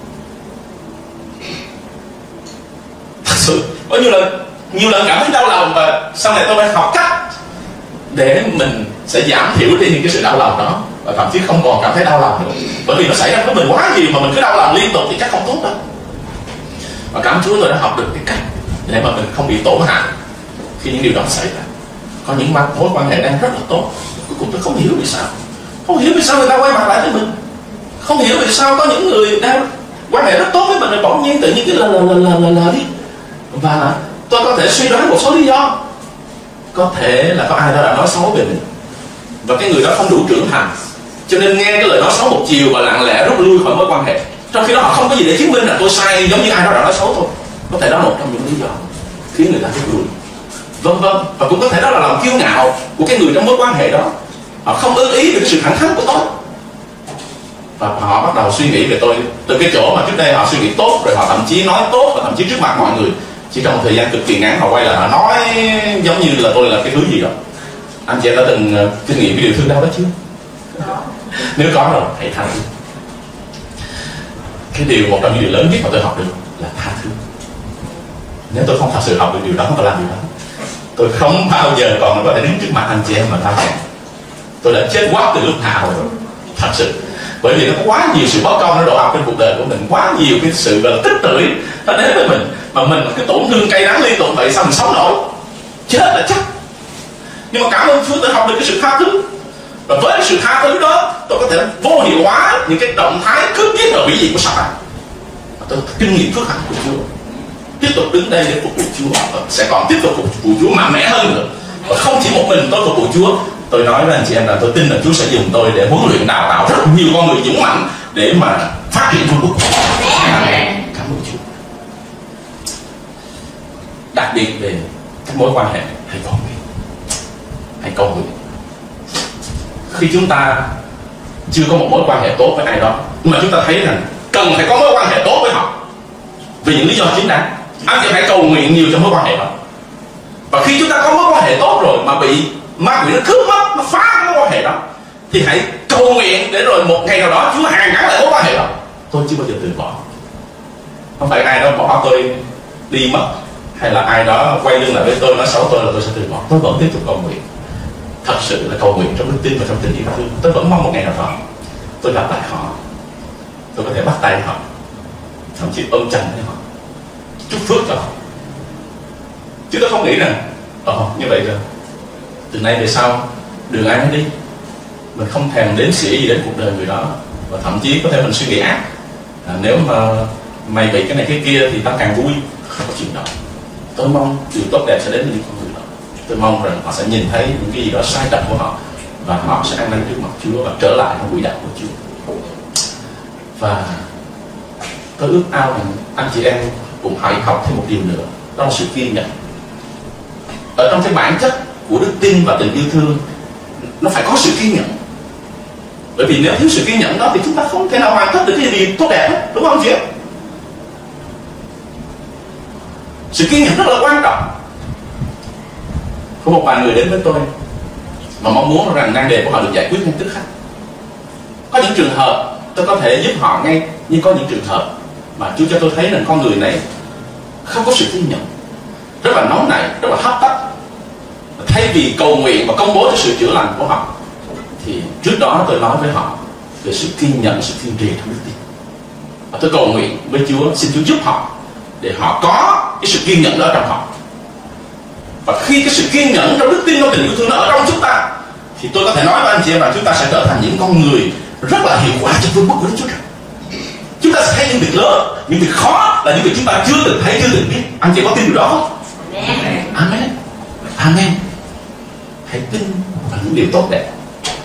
Thật sự có nhiều lần cảm thấy đau lòng, và sau này tôi phải học cách để mình sẽ giảm thiểu đi những cái sự đau lòng đó, và thậm chí không còn cảm thấy đau lòng nữa. Bởi vì nó xảy ra với mình quá nhiều mà mình cứ đau lòng liên tục thì chắc không tốt đâu. Và cảm ơn Chúa tôi đã học được cái cách để mà mình không bị tổn hại khi những điều đó xảy ra. Có những mối quan hệ đang rất là tốt, cuối cùng tôi không hiểu vì sao. Không hiểu vì sao người ta quay mặt lại với mình. Không hiểu vì sao có những người đang quan hệ rất tốt với mình rồi bỗng nhiên tự nhiên cái lờ đi. Và tôi có thể suy đoán một số lý do. có thể là có ai đó đã nói xấu về mình, và cái người đó không đủ trưởng thành, cho nên nghe cái lời nói xấu một chiều và lặng lẽ rút lui khỏi mối quan hệ, trong khi đó họ không có gì để chứng minh là tôi sai giống như ai đó đã nói xấu tôi. Có thể đó là một trong những lý do khiến người ta rút lui. Vân vân. Và cũng có thể đó là lòng kiêu ngạo của cái người trong mối quan hệ đó, họ không ưng ý về cái sự thẳng thắn của tôi, và họ bắt đầu suy nghĩ về tôi từ cái chỗ mà trước đây họ suy nghĩ tốt, rồi họ thậm chí nói tốt, và thậm chí trước mặt mọi người, chỉ trong một thời gian cực kỳ ngắn họ quay lại họ nói giống như là tôi là cái thứ gì đó. Anh chị em đã từng kinh nghiệm cái điều thương đau đó chưa? Nếu có rồi hãy tha thứ. Cái điều, một trong những điều lớn nhất mà tôi học được là tha thứ. Nếu tôi không thật sự học được điều đó và làm điều đó, tôi không bao giờ còn có thể đứng trước mặt anh chị em mà tha thứ. Tôi đã chết quắc từ lúc nào rồi, thật sự. Bởi vì nó có quá nhiều sự bất công nó đổ ập trên cuộc đời của mình, quá nhiều cái sự gọi là tích tưởi nó đến với mình, mà mình cứ tổn thương cay đắng liên tục vậy, sao mình sống nổi? Chết là chắc. Nhưng mà cảm ơn Chúa, tôi học được cái sự tha thứ, và với cái sự tha thứ đó tôi có thể vô hiệu hóa những cái động thái cướp giết và hủy diệt của Satan. Tôi kinh nghiệm phước hạnh của Chúa, tiếp tục đứng đây để phục vụ Chúa, và sẽ còn tiếp tục phục vụ Chúa mạnh mẽ hơn nữa. Và không chỉ một mình tôi phục vụ Chúa, tôi nói với anh chị em là tôi tin là Chúa sẽ dùng tôi để huấn luyện đào tạo rất nhiều con người dũng mạnh để mà phát triển vương quốc. Cảm ơn Chúa. Đặc biệt về các mối quan hệ, hãy cầu nguyện, hãy cầu nguyện. Khi chúng ta chưa có một mối quan hệ tốt với ai đó, nhưng mà chúng ta thấy rằng cần phải có mối quan hệ tốt với họ vì những lý do chính đáng, anh chị hãy cầu nguyện nhiều trong mối quan hệ đó. Và khi chúng ta có mối quan hệ tốt rồi mà bị ma quỷ nó cướp mất, nó phá mối quan hệ đó, thì hãy cầu nguyện để rồi một ngày nào đó Chúa hàn gắn lại mối quan hệ đó. Tôi chưa bao giờ từ bỏ. Không phải ai đó bỏ tôi đi mất, hay là ai đó quay lưng lại với tôi nói xấu tôi là tôi sẽ từ bỏ. Tôi vẫn tiếp tục cầu nguyện, thật sự là cầu nguyện trong đức tin và trong tình yêu thương. Tôi vẫn mong một ngày nào đó tôi gặp lại họ, tôi có thể bắt tay họ, thậm chí ôm chầm với họ, chúc phước cho họ. Chứ tôi không nghĩ rằng như vậy rồi từ nay về sau đường ai nấy đi, mình không thèm đếm xỉa gì đến cuộc đời người đó, và thậm chí có thể mình suy nghĩ ác, nếu mà mày bị cái này cái kia thì tao càng vui. Không có chuyện đó. Tôi mong điều tốt đẹp sẽ đến với những con người đó. Tôi mong rằng họ sẽ nhìn thấy những cái gì đó sai lầm của họ, và họ sẽ ăn năn trước mặt Chúa và trở lại trong quỹ đạo của Chúa. Và tôi ước ao rằng anh chị em cũng hãy học thêm một điều nữa, đó là sự kiên nhẫn. Ở trong cái bản chất của đức tin và tình yêu thương, nó phải có sự kiên nhẫn. Bởi vì nếu thiếu sự kiên nhẫn đó thì chúng ta không thể nào hoàn tất được cái gì tốt đẹp hết, đúng không chị? Sự kiên nhẫn rất là quan trọng. Có một vài người đến với tôi mà mong muốn rằng nan đề của họ được giải quyết ngay tức khắc. Có những trường hợp tôi có thể giúp họ ngay, nhưng có những trường hợp mà Chúa cho tôi thấy rằng con người này không có sự kiên nhẫn, rất là nóng nảy, rất là hấp tấp. Thay vì cầu nguyện và công bố cho sự chữa lành của họ, thì trước đó tôi nói với họ về sự kiên nhẫn, sự kiên trì trong đức tin. Và tôi cầu nguyện với Chúa, xin Chúa giúp họ để họ có cái sự kiên nhẫn đó trong họ. Và khi cái sự kiên nhẫn trong đức tin, trong tình yêu thương nó ở trong chúng ta, thì tôi có thể nói với anh chị em là chúng ta sẽ trở thành những con người rất là hiệu quả trong vương quốc của Đức Chúa Trời. Chúng ta sẽ thấy những việc lớn, những việc khó là những việc chúng ta chưa từng thấy, chưa từng biết. Anh chị có tin điều đó không? Amen. Amen. Amen. Hãy tin vào những điều tốt đẹp.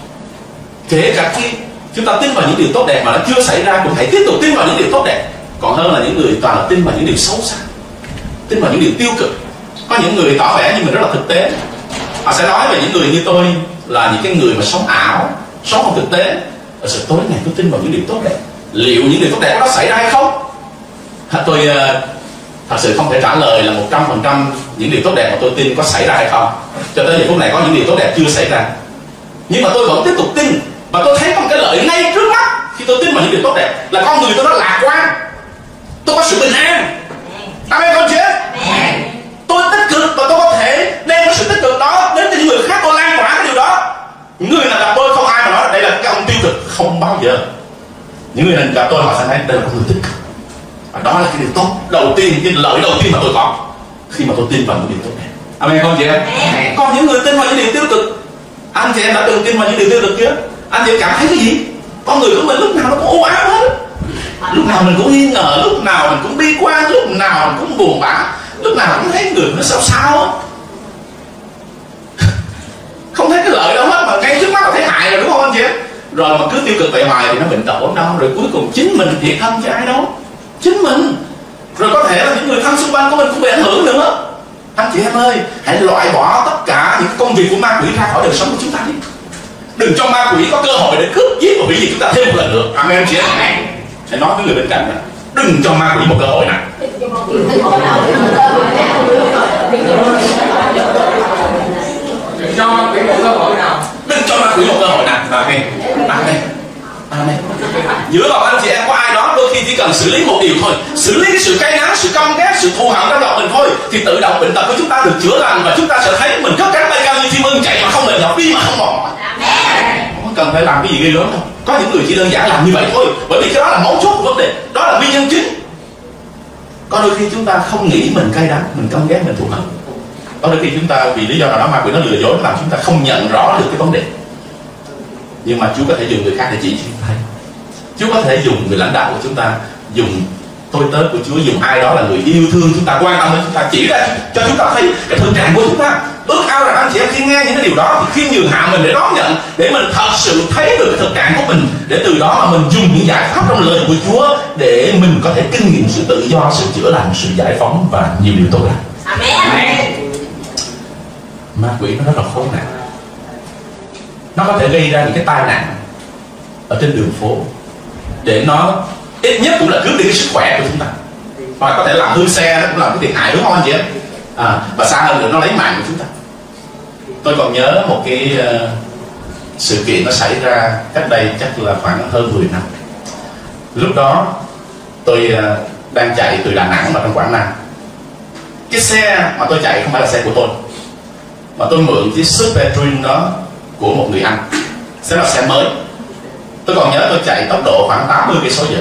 Kể cả khi chúng ta tin vào những điều tốt đẹp mà nó chưa xảy ra, cũng hãy tiếp tục tin vào những điều tốt đẹp. Còn hơn là những người toàn là tin vào những điều xấu xa, tin vào những điều tiêu cực. Có những người tỏ vẻ như mình rất là thực tế, họ sẽ nói về những người như tôi là những cái người mà sống ảo, sống không thực tế. Rồi tối ngày tôi tin vào những điều tốt đẹp. Liệu những điều tốt đẹp đó xảy ra hay không? Tôi thật sự không thể trả lời là 100% những điều tốt đẹp mà tôi tin có xảy ra hay không. Cho tới giờ phút này có những điều tốt đẹp chưa xảy ra, nhưng mà tôi vẫn tiếp tục tin. Và tôi thấy có một cái lợi ngay trước mắt khi tôi tin vào những điều tốt đẹp, là con người tôi nó lạc quan, tôi có sự bình an. Amen con chị. Tôi tích cực và tôi có thể đem cái sự tích cực đó đến cho những người khác, tôi lan tỏa cái điều đó. Những người nào gặp tôi không ai mà nói đây là cái ông tiêu cực, không bao giờ. Những người nào gặp tôi họ sẽ thấy đây là con người tích cực. Và đó là cái điều tốt đầu tiên, cái lợi đầu tiên mà tôi có khi mà tôi tin vào những điều tốt đẹp. Amen không chị em? Còn những người tin vào những điều tiêu cực, anh chị em đã từng tin vào những điều tiêu cực chưa? Anh chị em cảm thấy cái gì? Con người của mình lúc nào nó cũng u ám hết, lúc nào mình cũng nghi ngờ, lúc nào mình cũng bi quan, lúc nào mình cũng buồn bã, lúc nào cũng thấy người nó sao sao. không thấy cái lợi đâu hết, mà ngay trước mắt là thấy hại rồi, đúng không anh chị em? Rồi mà cứ tiêu cực vậy hoài thì nó bệnh tật ốm đau, rồi cuối cùng chính mình thiệt thân cho ai đâu? Chính mình. Rồi có thể là những người thân xung quanh của mình cũng bị ảnh hưởng nữa. Anh chị em ơi, hãy loại bỏ tất cả những công việc của ma quỷ ra khỏi đời sống của chúng ta đi. Đừng cho ma quỷ có cơ hội để cướp giết và hủy diệt chúng ta thêm một lần nữa. Amen anh chị em. Hãy nói với người bên cạnh này, đừng cho ma quỷ một cơ hội nào. Đừng cho ma quỷ một cơ hội nào. Đừng cho ma quỷ một cơ hội nào. Amen. Amen. Amen. Giữa lòng anh chị em có ai đó đôi khi chỉ cần xử lý một điều thôi, xử lý cái sự cay đắng, sự căm ghét, sự thù hận trong lòng mình thôi, thì tự động bệnh tật của chúng ta được chữa lành, và chúng ta sẽ thấy mình cất cánh bay cao như chim ưng, chạy mà không mệt nhọc, đi mà không mỏi. Không cần phải làm cái gì ghê lớn đâu. Có những người chỉ đơn giản làm như vậy thôi, bởi vì cái đó là mấu chốt của vấn đề, đó là nguyên nhân chính. Có đôi khi chúng ta không nghĩ mình cay đắng, mình căm ghét, mình thù hận. Có đôi khi chúng ta vì lý do nào đó ma quỷ nó lừa dối, nó làm chúng ta không nhận rõ được cái vấn đề. Nhưng mà Chúa có thể dùng người khác để chỉ cho chúng ta thấy. Chúa có thể dùng người lãnh đạo của chúng ta, dùng tôi tớ của Chúa, dùng ai đó là người yêu thương chúng ta, quan tâm đến chúng ta, chỉ ra cho chúng ta thấy cái thực trạng của chúng ta. Ước ao rằng anh chị em khi nghe những cái điều đó thì khiêm nhường hạ mình để đón nhận, để mình thật sự thấy được cái thực trạng của mình, để từ đó mà mình dùng những giải pháp trong lời của Chúa để mình có thể kinh nghiệm sự tự do, sự chữa lành, sự giải phóng và nhiều điều tốt lành. Amen. Ma quỷ nó rất là khốn nạn. Nó có thể gây ra những cái tai nạn ở trên đường phố, để nó ít nhất cũng là cướp đi cái sức khỏe của chúng ta, hoặc có thể làm hư xe, nó cũng làm cái thiệt hại, đúng không anh chị em? Và xa hơn nữa nó lấy mạng của chúng ta. Tôi còn nhớ một cái sự kiện nó xảy ra cách đây chắc là khoảng hơn 10 năm. Lúc đó tôi đang chạy từ Đà Nẵng vào trong Quảng Nam. Cái xe mà tôi chạy không phải là xe của tôi, mà tôi mượn chiếc Super Dream đó của một người anh. Xe là xe mới. Tôi còn nhớ tôi chạy tốc độ khoảng 80 km/h.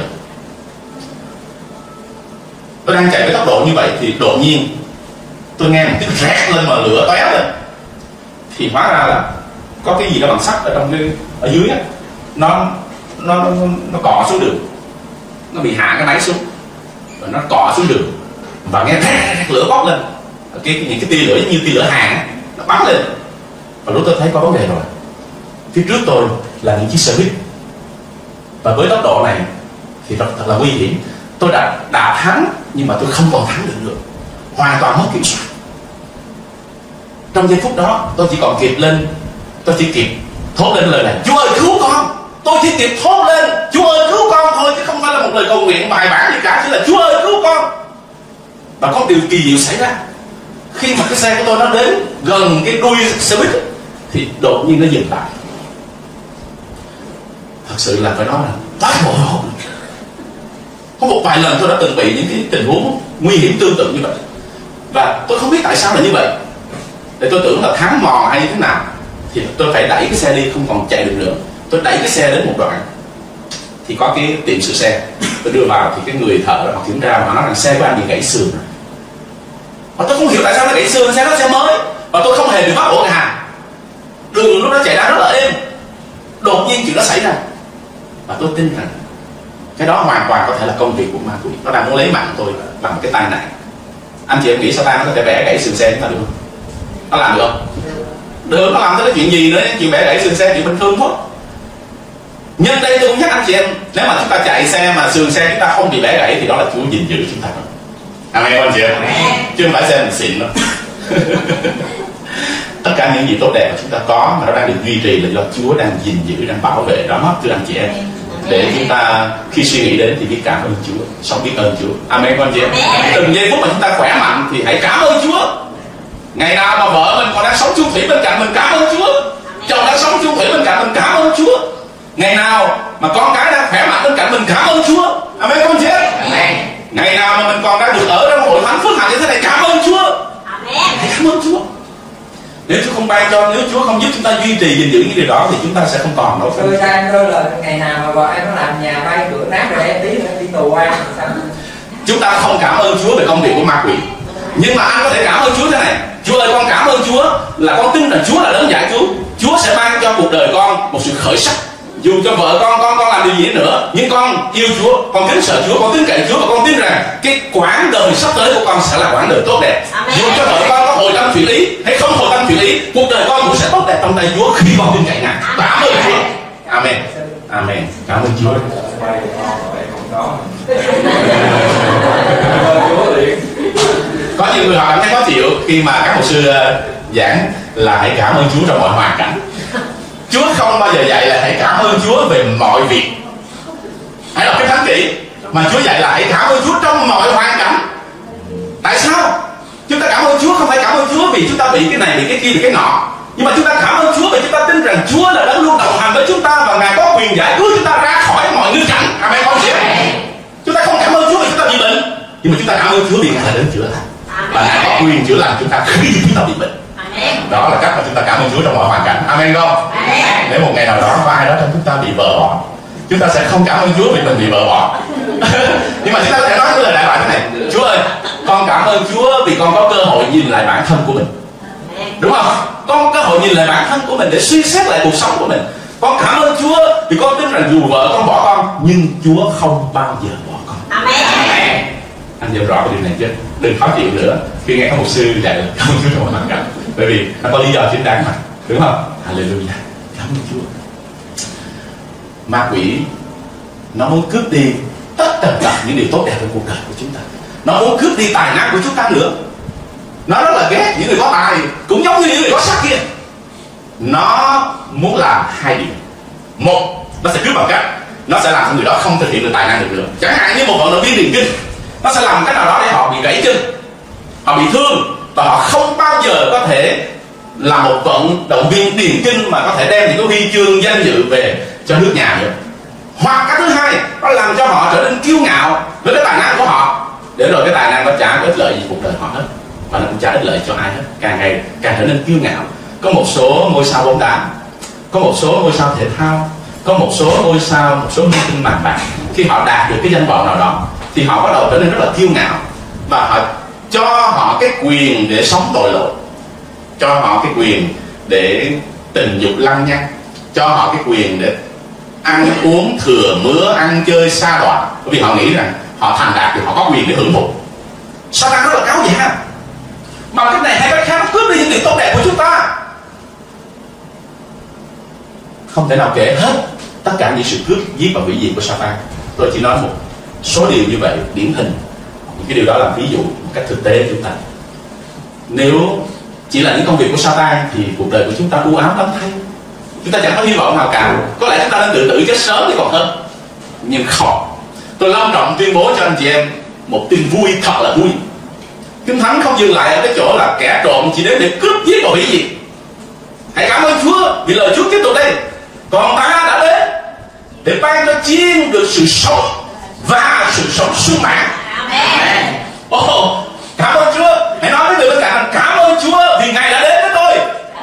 Tôi đang chạy với tốc độ như vậy thì đột nhiên tôi nghe một tiếng rét lên mà lửa tóe lên. Thì hóa ra là có cái gì đó bằng sắt ở trong cái ở dưới á, nó cọ xuống đường, nó bị hạ cái máy xuống và nó cọ xuống đường và nghe rét, lửa bốc lên. Những cái tia lửa như tia lửa hàng á, nó bắn lên. Và lúc tôi thấy có vấn đề rồi. Phía trước tôi là những chiếc xe buýt, và với tốc độ này thì thật là nguy hiểm. Tôi đã thắng nhưng mà tôi không còn thắng được nữa, hoàn toàn mất kiểm soát. Trong giây phút đó tôi chỉ còn kịp lên, tôi chỉ kịp thốt lên lời này: Chúa ơi cứu con. Tôi chỉ kịp thốt lên Chúa ơi cứu con thôi, chứ không phải là một lời cầu nguyện bài bản gì cả, chỉ là Chúa ơi cứu con. Và có điều kỳ diệu xảy ra. Khi mà cái xe của tôi nó đến gần cái đuôi xe buýt thì đột nhiên nó dừng lại. Thật sự là phải nói là quá hồi hộp. Có một vài lần tôi đã từng bị những cái tình huống nguy hiểm tương tự như vậy, và tôi không biết tại sao là như vậy. Để tôi tưởng là thắng mò hay như thế nào, thì tôi phải đẩy cái xe đi, không còn chạy được nữa. Tôi đẩy cái xe đến một đoạn thì có cái tiệm sửa xe. Tôi đưa vào thì cái người thợ họ kiểm tra và nói rằng xe của anh bị gãy sườn rồi. Và tôi không hiểu tại sao nó gãy sườn, xe đó xe mới, và tôi không hề bị bắt ổ gà. Đường lúc đó chạy ra rất là êm. Đột nhiên chuyện đó xảy ra, và tôi tin rằng cái đó hoàn toàn có thể là công việc của ma quỷ. Nó đang muốn lấy mạng tôi bằng cái tai nạn. Anh chị em nghĩ Satan nó có thể bẻ gãy sườn xe chúng ta được không? Nó làm được không? Được, nó làm tới cái chuyện gì nữa, chuyện bẻ gãy sườn xe chuyện bình thường thôi. Nhân đây tôi cũng nhắc anh chị em, nếu mà chúng ta chạy xe mà sườn xe chúng ta không bị bẻ gãy thì đó là Chúa gìn giữ chúng ta. Amen anh chị em, chứ không phải xe mình xịn đâu. Tất cả những gì tốt đẹp mà chúng ta có mà nó đang được duy trì là do Chúa đang gìn giữ, đang bảo vệ đó, thưa anh chị em. Để chúng ta khi suy nghĩ đến thì biết cảm ơn Chúa, sống biết ơn Chúa. Amen anh chị em. Từng giây phút mà chúng ta khỏe mạnh thì hãy cảm ơn Chúa. Ngày nào mà vợ mình còn đang sống chung thủy bên cạnh mình, cảm ơn Chúa. Chồng đang sống chung thủy bên cạnh mình, cảm ơn Chúa. Ngày nào mà con cái đang khỏe mạnh bên cạnh mình, cảm ơn Chúa. Amen con chị em. Ngày nào mà mình còn đang được ở trong hội thánh phước hạnh như thế này, cảm ơn Chúa. Hãy cảm ơn Chúa. Nếu Chúa không ban cho, nếu Chúa không giúp chúng ta duy trì gìn giữ những điều đó thì chúng ta sẽ không còn đâu. Tôi đang rơi là ngày nào mà vợ em nó làm nhà bay cửa nát rồi em tí nữa đi tù ai sao? Chúng ta không cảm ơn Chúa về công việc của ma quỷ, nhưng mà anh có thể cảm ơn Chúa thế này: Chúa ơi, con cảm ơn Chúa là con tin rằng Chúa là đấng giải cứu. Chúa sẽ ban cho cuộc đời con một sự khởi sắc. dù cho vợ con làm điều gì nữa, nhưng con yêu Chúa, con kính sợ Chúa, con tin cậy Chúa, và con tin rằng cái quãng đời sắp tới của con sẽ là quãng đời tốt đẹp. Dù cho vợ con có hồi tâm chuyển ý hay không hồi tâm chuyển ý, cuộc đời con cũng sẽ tốt đẹp trong tay Chúa khi con tin cậy Ngài. Cảm ơn Chúa. Amen. Amen. Cảm ơn Chúa. Có nhiều người họ cảm thấy khó chịu khi mà các mục sư giảng là hãy cảm ơn Chúa trong mọi hoàn cảnh. Chúa không bao giờ dạy là hãy cảm ơn Chúa về mọi việc. Hãy đọc cái Thánh kỹ mà Chúa dạy là hãy cảm ơn Chúa trong mọi hoàn cảnh. Tại sao? Chúng ta cảm ơn Chúa không phải cảm ơn Chúa vì chúng ta bị cái này, bị cái kia, bị cái nọ, nhưng mà chúng ta cảm ơn Chúa vì chúng ta tin rằng Chúa là đấng luôn đồng hành với chúng ta và Ngài có quyền giải cứu chúng ta ra khỏi mọi nghịch cảnh. Amen không chị? Chúng ta không cảm ơn Chúa vì chúng ta bị bệnh, nhưng mà chúng ta cảm ơn Chúa vì Ngài là đấng chữa lành và Ngài có quyền chữa lành chúng ta khi chúng ta bị bệnh. Đó là cách mà chúng ta cảm ơn Chúa trong mọi hoàn cảnh. Amen không? Nếu một ngày nào đó có ai đó trong chúng ta bị vợ bỏ, chúng ta sẽ không cảm ơn Chúa vì mình bị vợ bỏ. Nhưng mà chúng ta có thể nói cái lời đại loại thế này: Chúa ơi, con cảm ơn Chúa vì con có cơ hội nhìn lại bản thân của mình. Đúng không? Con có cơ hội nhìn lại bản thân của mình để suy xét lại cuộc sống của mình. Con cảm ơn Chúa vì con tin rằng dù vợ con bỏ con, nhưng Chúa không bao giờ bỏ con. Amen. Anh hiểu rõ cái điều này chứ? Đừng khó chịu nữa khi nghe các mục sư dạy là cảm ơn Chúa trong mọi hoàn cảnh, bởi vì nó có lý do chính đáng mà, đúng không? Hallelujah. Cảm ơn Chúa. Ma quỷ nó muốn cướp đi tất cả những điều tốt đẹp trong cuộc đời của chúng ta. Nó muốn cướp đi tài năng của chúng ta nữa. Nó rất là ghét những người có tài, cũng giống như những người có sắc kia. Nó muốn làm hai điều. Một, nó sẽ cướp bằng cách nó sẽ làm cho người đó không thực hiện được tài năng được nữa. Chẳng hạn như một vận động viên điền kinh, nó sẽ làm cách nào đó để họ bị gãy chân, họ bị thương, và họ không bao giờ có thể là một vận động viên điền kinh mà có thể đem những cái huy chương danh dự về cho nước nhà nữa. Hoặc cái thứ hai, nó làm cho họ trở nên kiêu ngạo với cái tài năng của họ, để rồi cái tài năng nó chả có ích lợi gì cuộc đời họ hết, và nó cũng chả ích lợi cho ai hết, càng ngày càng trở nên kiêu ngạo. Có một số ngôi sao bóng đá, có một số ngôi sao thể thao, có một số ngôi sao, một số minh tinh bàn bạc, khi họ đạt được cái danh vọng nào đó thì họ bắt đầu trở nên rất là kiêu ngạo, và họ cho họ cái quyền để sống tội lỗi, cho họ cái quyền để tình dục lăng nhăng, cho họ cái quyền để ăn uống thừa mứa, ăn chơi xa đọa, bởi vì họ nghĩ rằng họ thành đạt thì họ có quyền để hưởng thụ. Satan rất là cáo giả, bằng cách này hay cách khác cướp đi những điều tốt đẹp của chúng ta. Không thể nào kể hết tất cả những sự cướp, giết và hủy diệt của Satan. Tôi chỉ nói một số điều như vậy, điển hình. Những cái điều đó là ví dụ một cách thực tế của chúng ta. Nếu chỉ là những công việc của Satan thì cuộc đời của chúng ta u ám lắm thay. Chúng ta chẳng có hy vọng nào cả. Có lẽ chúng ta nên tự tử chết sớm thì còn hơn. Nhưng không. Tôi long trọng tuyên bố cho anh chị em một tin vui, thật là vui. Kinh Thánh không dừng lại ở cái chỗ là kẻ trộm chỉ đến để cướp, giết và hủy diệt. Hãy cảm ơn Chúa vì lời Chúa tiếp tục đây: còn ta đã đến để ban cho chiên được sự sống và sự sống sung mãn. Amen. Cảm ơn Chúa. Hãy nói với người bên cạnh là cảm ơn Chúa vì Ngài đã đến với tôi.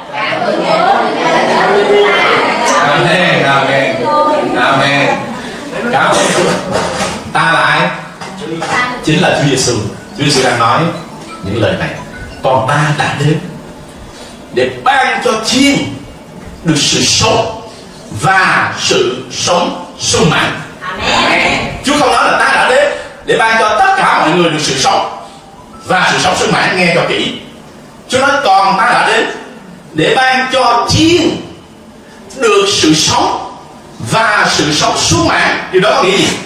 Amen. Amen. Amen. Cảm ơn Chúa. Ta là ai? Chính là Chúa Giêsu. Chúa Giêsu đang nói những lời này: còn ta đã đến để ban cho chiên được sự sống và sự sống sung mãn. Amen. Chúa không nói là ta đã đến để ban cho tất cả mọi người được sự sống và sự sống sung mãn. Nghe cho kỹ. Chúa nói còn ta đã đến để ban cho chiên được sự sống và sự sống sung mãn. Điều đó có nghĩa gì?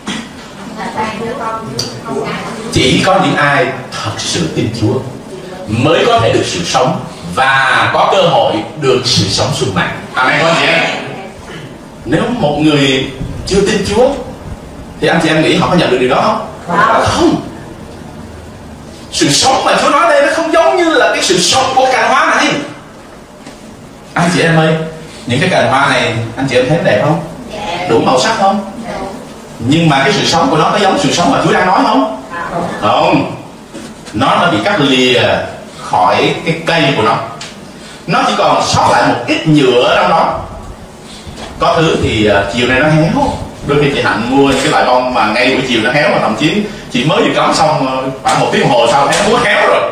Chỉ có những ai thật sự tin Chúa mới có thể được sự sống và có cơ hội được sự sống sung mãn. Amen không chị em? Nếu một người chưa tin Chúa thì anh chị em nghĩ họ có nhận được điều đó không? Không. Sự sống mà Chúa nói đây nó không giống như là cái sự sống của cành hoa này. Anh chị em ơi, những cái cành hoa này anh chị em thấy đẹp không? Đủ màu sắc không? Nhưng mà cái sự sống của nó có giống sự sống mà Chúa đang nói không? Không. Nó đã bị cắt lìa khỏi cái cây của nó chỉ còn sót lại một ít nhựa ở trong đó. Có thứ thì chiều nay nó héo. Đôi khi chị Hạnh mua cái loại bông mà ngay buổi chiều nó héo, mà thậm chí chị mới vừa cắm xong khoảng 1 tiếng đồng hồ sau thấy nó héo rồi.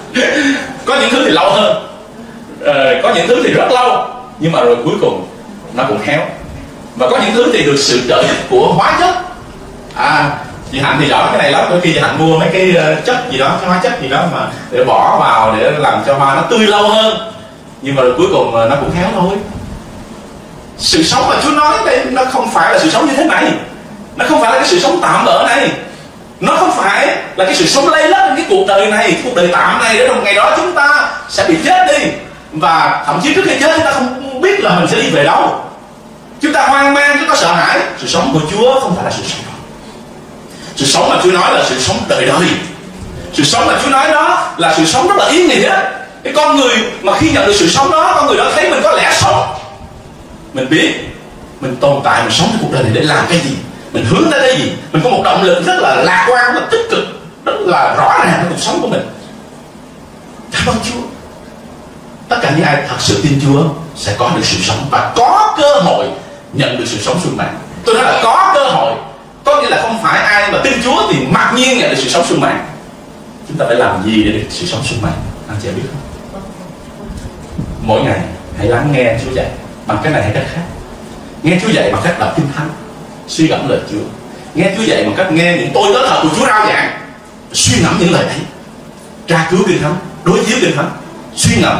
Có những thứ thì lâu hơn, có những thứ thì rất lâu, nhưng mà rồi cuối cùng nó cũng héo. Và có những thứ thì được sự trợ giúp của hóa chất. Chị Hạnh thì rõ cái này lắm, đôi khi chị Hạnh mua mấy cái chất gì đó, cái hóa chất gì đó mà để bỏ vào để làm cho hoa nó tươi lâu hơn, nhưng mà rồi cuối cùng nó cũng héo thôi. Sự sống mà Chúa nói đây nó không phải là sự sống như thế này, nó không phải là cái sự sống tạm bợ này, nó không phải là cái sự sống lây lất trong cái cuộc đời này, cuộc đời tạm này, để một ngày đó chúng ta sẽ bị chết đi, và thậm chí trước khi chết chúng ta không biết là mình sẽ đi về đâu. Chúng ta hoang mang, chúng ta sợ hãi. Sự sống của Chúa không phải là sự sống đó. Sự sống mà Chúa nói là sự sống đời đời. Sự sống mà Chúa nói đó là sự sống rất là ý nghĩa. Cái con người mà khi nhận được sự sống đó, con người đó thấy mình có lẽ sống, mình biết mình tồn tại, mình sống trong cuộc đời này để làm cái gì, mình hướng tới cái gì, mình có một động lực rất là lạc quan, rất là tích cực, rất là rõ ràng trong cuộc sống của mình. Cảm ơn Chúa. Tất cả những ai thật sự tin Chúa sẽ có được sự sống và có cơ hội nhận được sự sống sung mãn. Tôi nói là có cơ hội, có nghĩa là không phải ai mà tin Chúa thì mặc nhiên nhận được sự sống sung mãn. Chúng ta phải làm gì để được sự sống sung mãn? Anh chị biết không? Mỗi ngày hãy lắng nghe Chúa dạy bằng cái này hay cách khác. Nghe Chúa dạy bằng cách đọc Kinh Thánh, suy gẫm lời Chúa. Nghe Chúa dạy bằng cách nghe những tôi tớ thật của Chúa rao giảng, suy ngẫm những lời ấy, tra cứu Kinh Thánh, đối chiếu Kinh Thánh, suy ngẫm.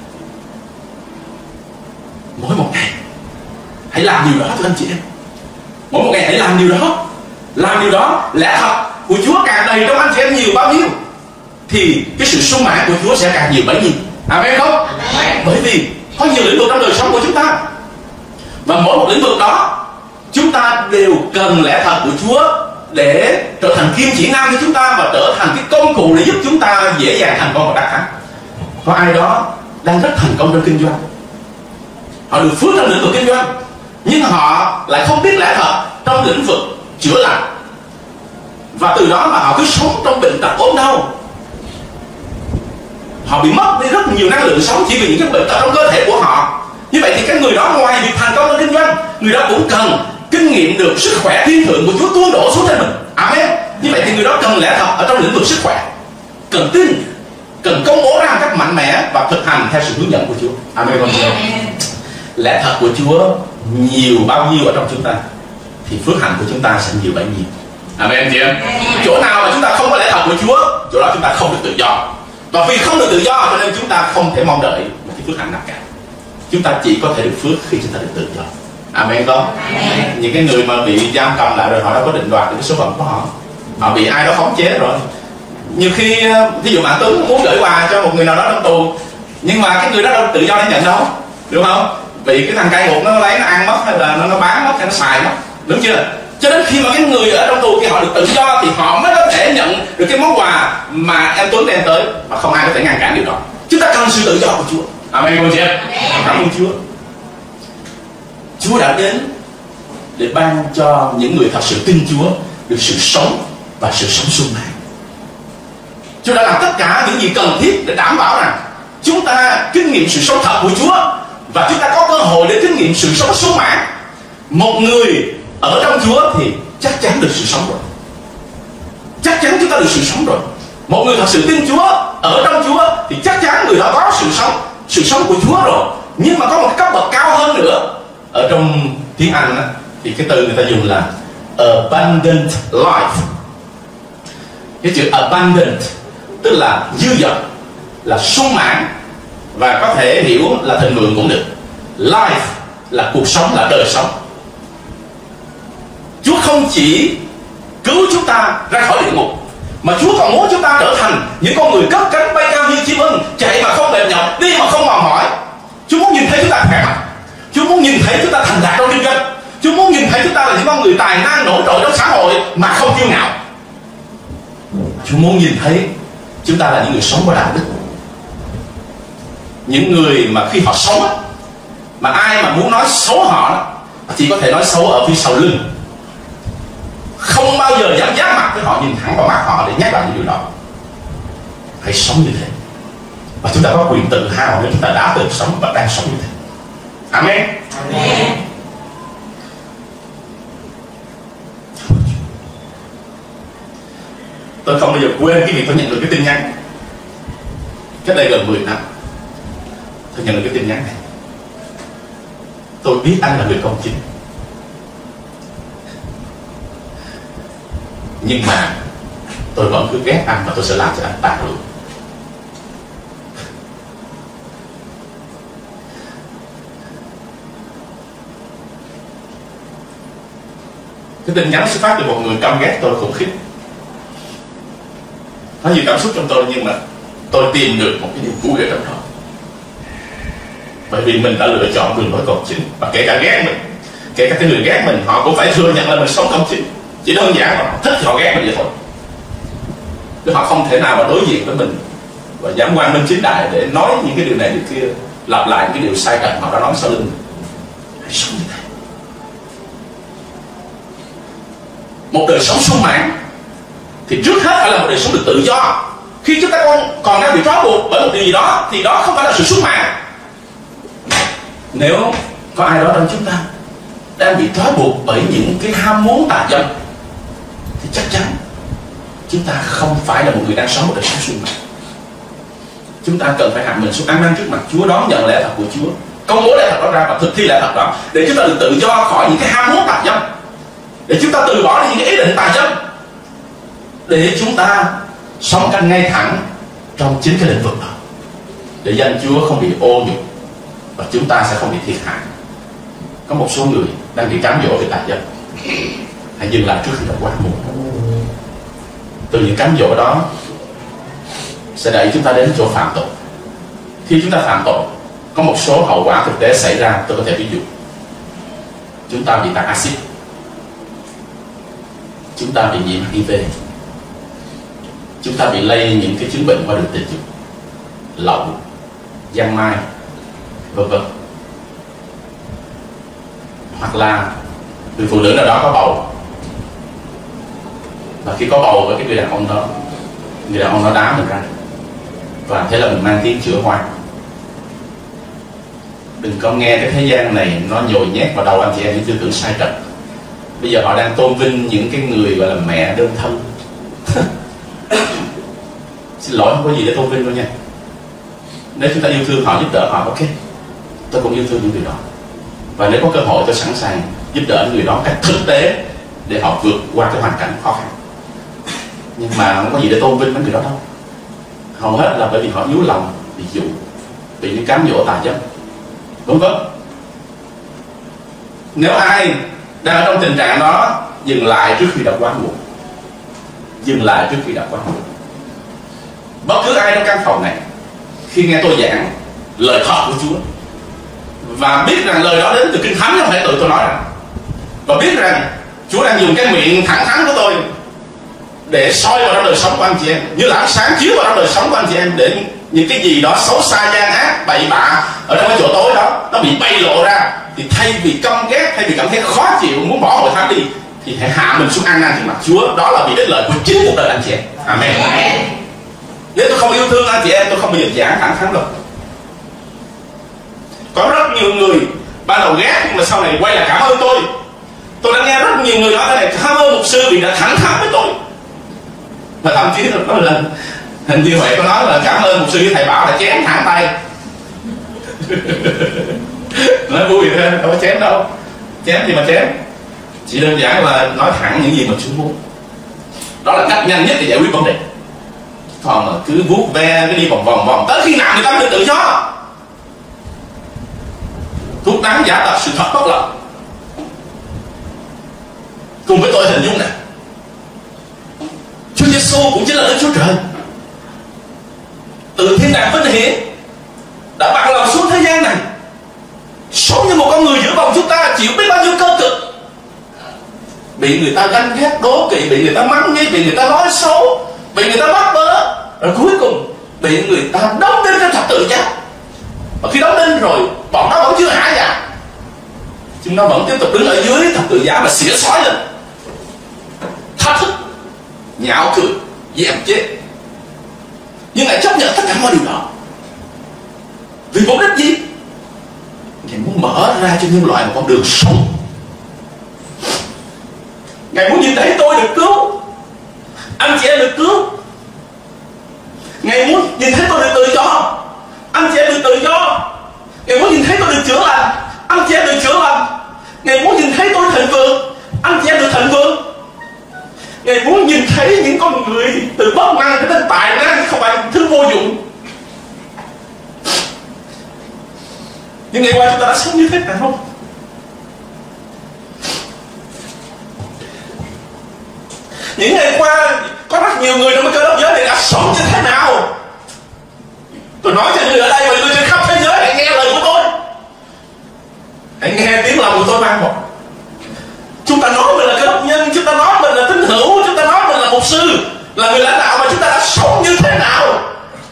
Mỗi một ngày hãy làm điều đó thưa anh chị em. Mỗi một ngày hãy làm điều đó. Làm điều đó, lẽ thật của Chúa càng đầy trong anh chị em nhiều bao nhiêu thì cái sự sung mãn của Chúa sẽ càng nhiều bấy nhiêu. Amen không? Amen. Bởi vì có nhiều lĩnh vực trong đời sống của chúng ta, và mỗi một lĩnh vực đó chúng ta đều cần lẽ thật của Chúa để trở thành kim chỉ nam cho chúng ta và trở thành cái công cụ để giúp chúng ta dễ dàng thành công và đắc thắng. Có ai đó đang rất thành công trong kinh doanh, họ được phước trong lĩnh vực kinh doanh, nhưng họ lại không biết lẽ thật trong lĩnh vực chữa lành, và từ đó mà họ cứ sống trong bệnh tật ốm đau. Họ bị mất đi rất nhiều năng lượng sống chỉ vì những cái bệnh tật trong cơ thể của họ. Như vậy thì cái người đó ngoài việc thành công trong kinh doanh, người đó cũng cần kinh nghiệm được sức khỏe thiên thượng của Chúa tuôn đổ xuống trên mình. Amen. Như vậy thì người đó cần lẽ thật ở trong lĩnh vực sức khỏe, cần tin, cần công bố ra một cách mạnh mẽ và thực hành theo sự hướng dẫn của Chúa. Amen. Lẽ thật của Chúa nhiều bao nhiêu ở trong chúng ta thì phước hạnh của chúng ta sẽ nhiều bấy nhiêu. Amen chị em. Chỗ nào mà chúng ta không có lẽ thật của Chúa, chỗ đó chúng ta không được tự do. Và vì không được tự do cho nên chúng ta không thể mong đợi một cái phước hạnh nào cả. Chúng ta chỉ có thể được phước khi chúng ta được tự do. Amen không? Amen. Những cái người mà bị giam cầm lại rồi họ đã có định đoạt được cái số phận của họ, họ bị ai đó khống chế rồi. Nhiều khi ví dụ bạn Tuấn muốn gửi quà cho một người nào đó trong tù, nhưng mà cái người đó đâu tự do để nhận đâu, đúng không? Bị cái thằng cai ngục nó lấy, nó ăn mất, hay là nó bán mất, hay nó xài mất, đúng chưa? Cho đến khi mà cái người ở trong tù kia họ được tự do thì họ mới có thể nhận được cái món quà mà em Tuấn đem tới, mà không ai có thể ngăn cản điều đó. Chúng ta cần sự tự do của Chúa. Amen không chị em? Cảm ơn Chúa. Chúa đã đến để ban cho những người thật sự tin Chúa được sự sống và sự sống sung mãn. Chúa đã làm tất cả những gì cần thiết để đảm bảo rằng chúng ta kinh nghiệm sự sống thật của Chúa, và chúng ta có cơ hội để kinh nghiệm sự sống sung mãn. Một người ở trong Chúa thì chắc chắn được sự sống rồi. Chắc chắn chúng ta được sự sống rồi. Một người thật sự tin Chúa, ở trong Chúa thì chắc chắn người đó có sự sống của Chúa rồi. Nhưng mà có một cấp bậc cao hơn nữa. Ở trong tiếng Anh đó, thì cái từ người ta dùng là abundant life. Cái chữ abundant tức là dư dật, là sung mãn, và có thể hiểu là thịnh vượng cũng được. Life là cuộc sống, là đời sống. Chúa không chỉ cứu chúng ta ra khỏi địa ngục, mà Chúa còn muốn chúng ta trở thành những con người cất cánh bay cao như chim ưng, chạy mà không mệt nhọc, đi mà không mòn mỏi. Chúa muốn nhìn thấy chúng ta khỏe mạnh. Chúa muốn nhìn thấy chúng ta thành đạt trong kinh doanh. Chúa muốn nhìn thấy chúng ta là những con người tài năng nổi trội trong xã hội mà không kiêu ngạo. Chúa muốn nhìn thấy chúng ta là những người sống có đạo đức, những người mà khi họ sống mà ai mà muốn nói xấu họ chỉ có thể nói xấu ở phía sau lưng, không bao giờ dám giáp mặt với họ, nhìn thẳng vào mắt họ để nhắc lại những điều đó. Hãy sống như thế, và chúng ta có quyền tự hào nếu chúng ta đã từng sống và đang sống như thế. Amen. Amen. Tôi không bao giờ quên cái việc tôi nhận được cái tin nhắn cách đây gần 10 năm. Tôi nhận được cái tin nhắn này. tôi biết anh là người công chính, nhưng mà tôi vẫn cứ ghét anh và tôi sẽ làm cho anh tàn lụi. Cái tin nhắn xuất phát từ một người căm ghét tôi khủng khiếp. Có nhiều cảm xúc trong tôi, nhưng mà tôi tìm được một cái niềm vui ở trong đó. Bởi vì mình đã lựa chọn đường lối công chính. Và kể cả ghét mình, kể cả cái người ghét mình, họ cũng phải thừa nhận là mình sống công chính. Chỉ đơn giản là họ thích thì họ ghét mình vậy thôi. Chứ họ không thể nào mà đối diện với mình và dám quang minh chính đại để nói những cái điều này điều kia, lặp lại những cái điều sai trật họ đã nói sau lưng. Hãy sống như thế. Một đời sống sung mãn thì trước hết phải là một đời sống được tự do. Khi chúng ta còn đang bị trói buộc bởi một điều gì đó thì đó không phải là sự sung mãn. Nếu có ai đó trong chúng ta đang bị trói buộc bởi những cái ham muốn tà dâm thì chắc chắn chúng ta không phải là một người đang sống một đời sống sung mãn. Chúng ta cần phải hạ mình xuống ăn năn trước mặt Chúa, đón nhận lẽ thật của Chúa, công bố lẽ thật đó ra và thực thi lẽ thật đó, để chúng ta được tự do khỏi những cái ham muốn tà dâm, để chúng ta từ bỏ đi những cái ý định tà dâm, để chúng ta sống cách ngay thẳng trong chính cái lĩnh vực đó, để danh Chúa không bị ô nhục và chúng ta sẽ không bị thiệt hại. Có một số người đang bị cám dỗ về tà dâm, hãy dừng lại trước khi đã quá muộn. Từ những cám dỗ đó sẽ đẩy chúng ta đến chỗ phạm tội. Khi chúng ta phạm tội, có một số hậu quả thực tế xảy ra. Tôi có thể ví dụ: chúng ta bị tạt axit, chúng ta bị nhiễm HIV, chúng ta bị lây những cái chứng bệnh qua đường tình dục, lậu, giang mai, v.v. Hoặc là người phụ nữ nào đó có bầu, và khi có bầu với cái người đàn ông đó đá mình ra, và thế là mình mang tiếng chữa hoang. Đừng có nghe cái thế gian này nó nhồi nhét vào đầu anh chị em những tư tưởng sai trật. Bây giờ họ đang tôn vinh những cái người gọi là mẹ đơn thân. Xin lỗi, không có gì để tôn vinh đâu nha. Nếu chúng ta yêu thương họ, giúp đỡ họ, ok, tôi cũng yêu thương những người đó. Và nếu có cơ hội tôi sẵn sàng giúp đỡ những người đó cách thực tế để họ vượt qua cái hoàn cảnh khó khăn. Nhưng mà không có gì để tôn vinh mấy người đó đâu. Hầu hết là bởi vì họ yếu lòng, bị dụ, bị những cám dỗ tà dâm. Đúng không? Nếu ai đang ở trong tình trạng đó, dừng lại trước khi đã quá muộn. Dừng lại trước khi đã quá muộn. Bất cứ ai trong căn phòng này, khi nghe tôi giảng lời thật của Chúa và biết rằng lời đó đến từ Kinh Thánh, không phải tự tôi nói rằng, và biết rằng Chúa đang dùng cái miệng thẳng thắn của tôi để soi vào trong đời sống của anh chị em, như là ánh sáng chiếu vào trong đời sống của anh chị em, để những cái gì đó xấu xa, gian ác, bậy bạ ở trong cái chỗ tối đó nó bị bay lộ ra. Thì thay vì căm ghét, thay vì cảm thấy khó chịu muốn bỏ hội thánh đi, thì hãy hạ mình xuống ăn năn trước mặt Chúa. Đó là vì ích lợi của chính cuộc đời anh chị em. Amen. Nếu tôi không yêu thương anh chị em, tôi không bao giờ giảng thẳng thắn đâu. Có rất nhiều người ban đầu ghét nhưng mà sau này quay lại cảm ơn tôi. Tôi đã nghe rất nhiều người nói thế này: cảm ơn mục sư vì đã thẳng thắn với tôi. Và thậm chí có lần hình như vậy có nói là cảm ơn mục sư với thầy Bảo đã chém thẳng tay. Nói vui thế, đâu có chém đâu. Chém gì mà chém, chỉ đơn giản là nói thẳng những gì mà Chúa muốn. Đó là cách nhanh nhất để giải quyết vấn đề. Còn mà cứ vuốt ve, cứ đi vòng vòng tới khi nào người ta được tự do. Thuốc đắng giả tật, sự thật bất lợi. Cùng với tôi hình dung này, Chúa Giêsu cũng chính là Đức Chúa Trời, từ thiên đàng vinh hiển đã bằng lòng xuống thế gian này, sống như một con người giữa vòng chúng ta, chịu biết bao nhiêu cơ cực, bị người ta ganh ghét đố kỵ, bị người ta mắng nhiếc, bị người ta nói xấu, bị người ta bắt bớ, rồi cuối cùng bị người ta đóng đinh trên thập tự giá. Và khi đóng đinh rồi, bọn nó vẫn chưa hả dạ, chúng nó vẫn tiếp tục đứng ở dưới thập tự giá mà xỉa xói lên, thách thức, nhạo cười, dèm chết. Nhưng Ngài chấp nhận tất cả mọi điều đó vì mục đích gì? Ngài muốn mở ra cho nhân loại một con đường sống. Ngài muốn nhìn thấy tôi được cứu, anh chị em được cứu. Ngài muốn nhìn thấy tôi được tự do, anh chị em được tự do. Ngài muốn nhìn thấy tôi được chữa lành, anh chị em được chữa lành. những ngày qua chúng ta đã sống như thế nào? Những ngày qua có rất nhiều người trong cơ đốc giới này đã sống như thế nào? Tôi nói cho người ở đây và người trên khắp thế giới, hãy nghe lời của tôi, hãy nghe tiếng lòng của tôi mang một. Chúng ta nói mình là cơ đốc nhân, chúng ta nói mình là tín hữu, chúng ta nói mình là mục sư, là người lãnh đạo, mà chúng ta đã sống như thế nào?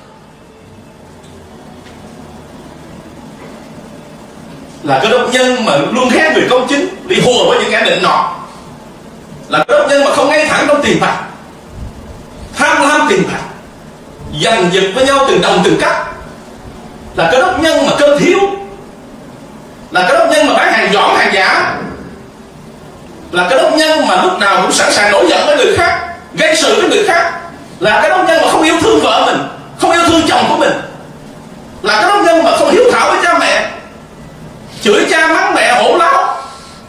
Là cơ đốc nhân mà luôn ghét người công chính, đi hùa với những kẻ định nọ. Là cơ đốc nhân mà không ngay thẳng trong tiền bạc, tham lam tiền bạc, giành giật với nhau từng đồng từng cắc. Là cơ đốc nhân mà cơm thiếu. Là cơ đốc nhân mà bán hàng giỏm hàng giả. Là cơ đốc nhân mà lúc nào cũng sẵn sàng nổi giận với người khác, gây sự với người khác. Là cơ đốc nhân mà không yêu thương vợ mình, không yêu thương chồng của mình. Là cơ đốc nhân mà không hiếu thảo với cha mẹ, chửi cha mắng mẹ hỗn láo.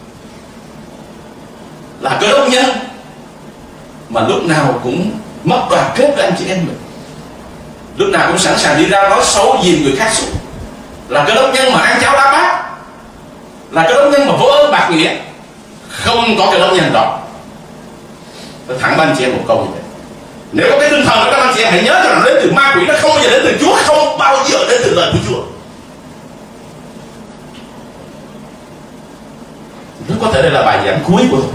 Là cơ đốc nhân mà lúc nào cũng mất đoàn kết với anh chị em mình, lúc nào cũng sẵn sàng đi ra nói xấu dìm người khác xuống. Là cơ đốc nhân mà ăn cháo đá bát. Là cơ đốc nhân mà vô ơn bạc nghĩa. Không có cơ đốc nhân đó. Tôi thẳng với anh chị em một câu như vậy: nếu có cái tinh thần của các anh chị em, hãy nhớ rằng đến từ ma quỷ, nó không bao giờ đến từ Chúa, không bao giờ đến từ lời của Chúa. Rất có thể đây là bài giảng cuối của tôi,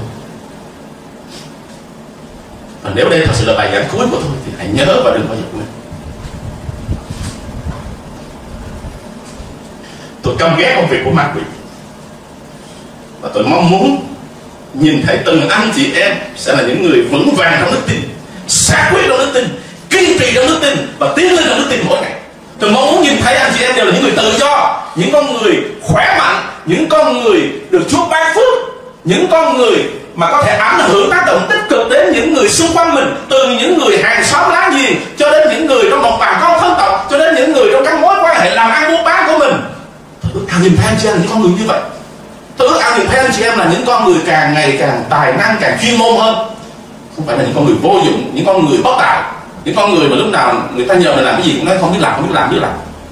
và nếu đây thật sự là bài giảng cuối của tôi thì hãy nhớ và đừng bao giờ quên. Tôi căm ghét công việc của ma quỷ, và tôi mong muốn nhìn thấy từng anh chị em sẽ là những người vững vàng trong đức tin, xác quyết trong đức tin, kiên trì trong đức tin và tiến lên trong đức tin mỗi ngày. Tôi mong muốn nhìn thấy anh chị em đều là những người tự do, những con người khỏe mạnh, những con người được Chúa ban phước, những con người mà có thể ảnh hưởng tác động tích cực đến những người xung quanh mình, từ những người hàng xóm láng giềng cho đến những người trong một bà con thân tộc, cho đến những người trong các mối quan hệ làm ăn buôn bán của mình. Tôi ước ao nhìn thấy anh chị em là những con người như vậy. Tôi ước ao nhìn thấy anh chị em là những con người càng ngày càng tài năng, càng chuyên môn hơn, không phải là những con người vô dụng, những con người bất tài, những con người mà lúc nào người ta nhờ mình làm cái gì cũng nói không biết làm, không biết làm, biết làm.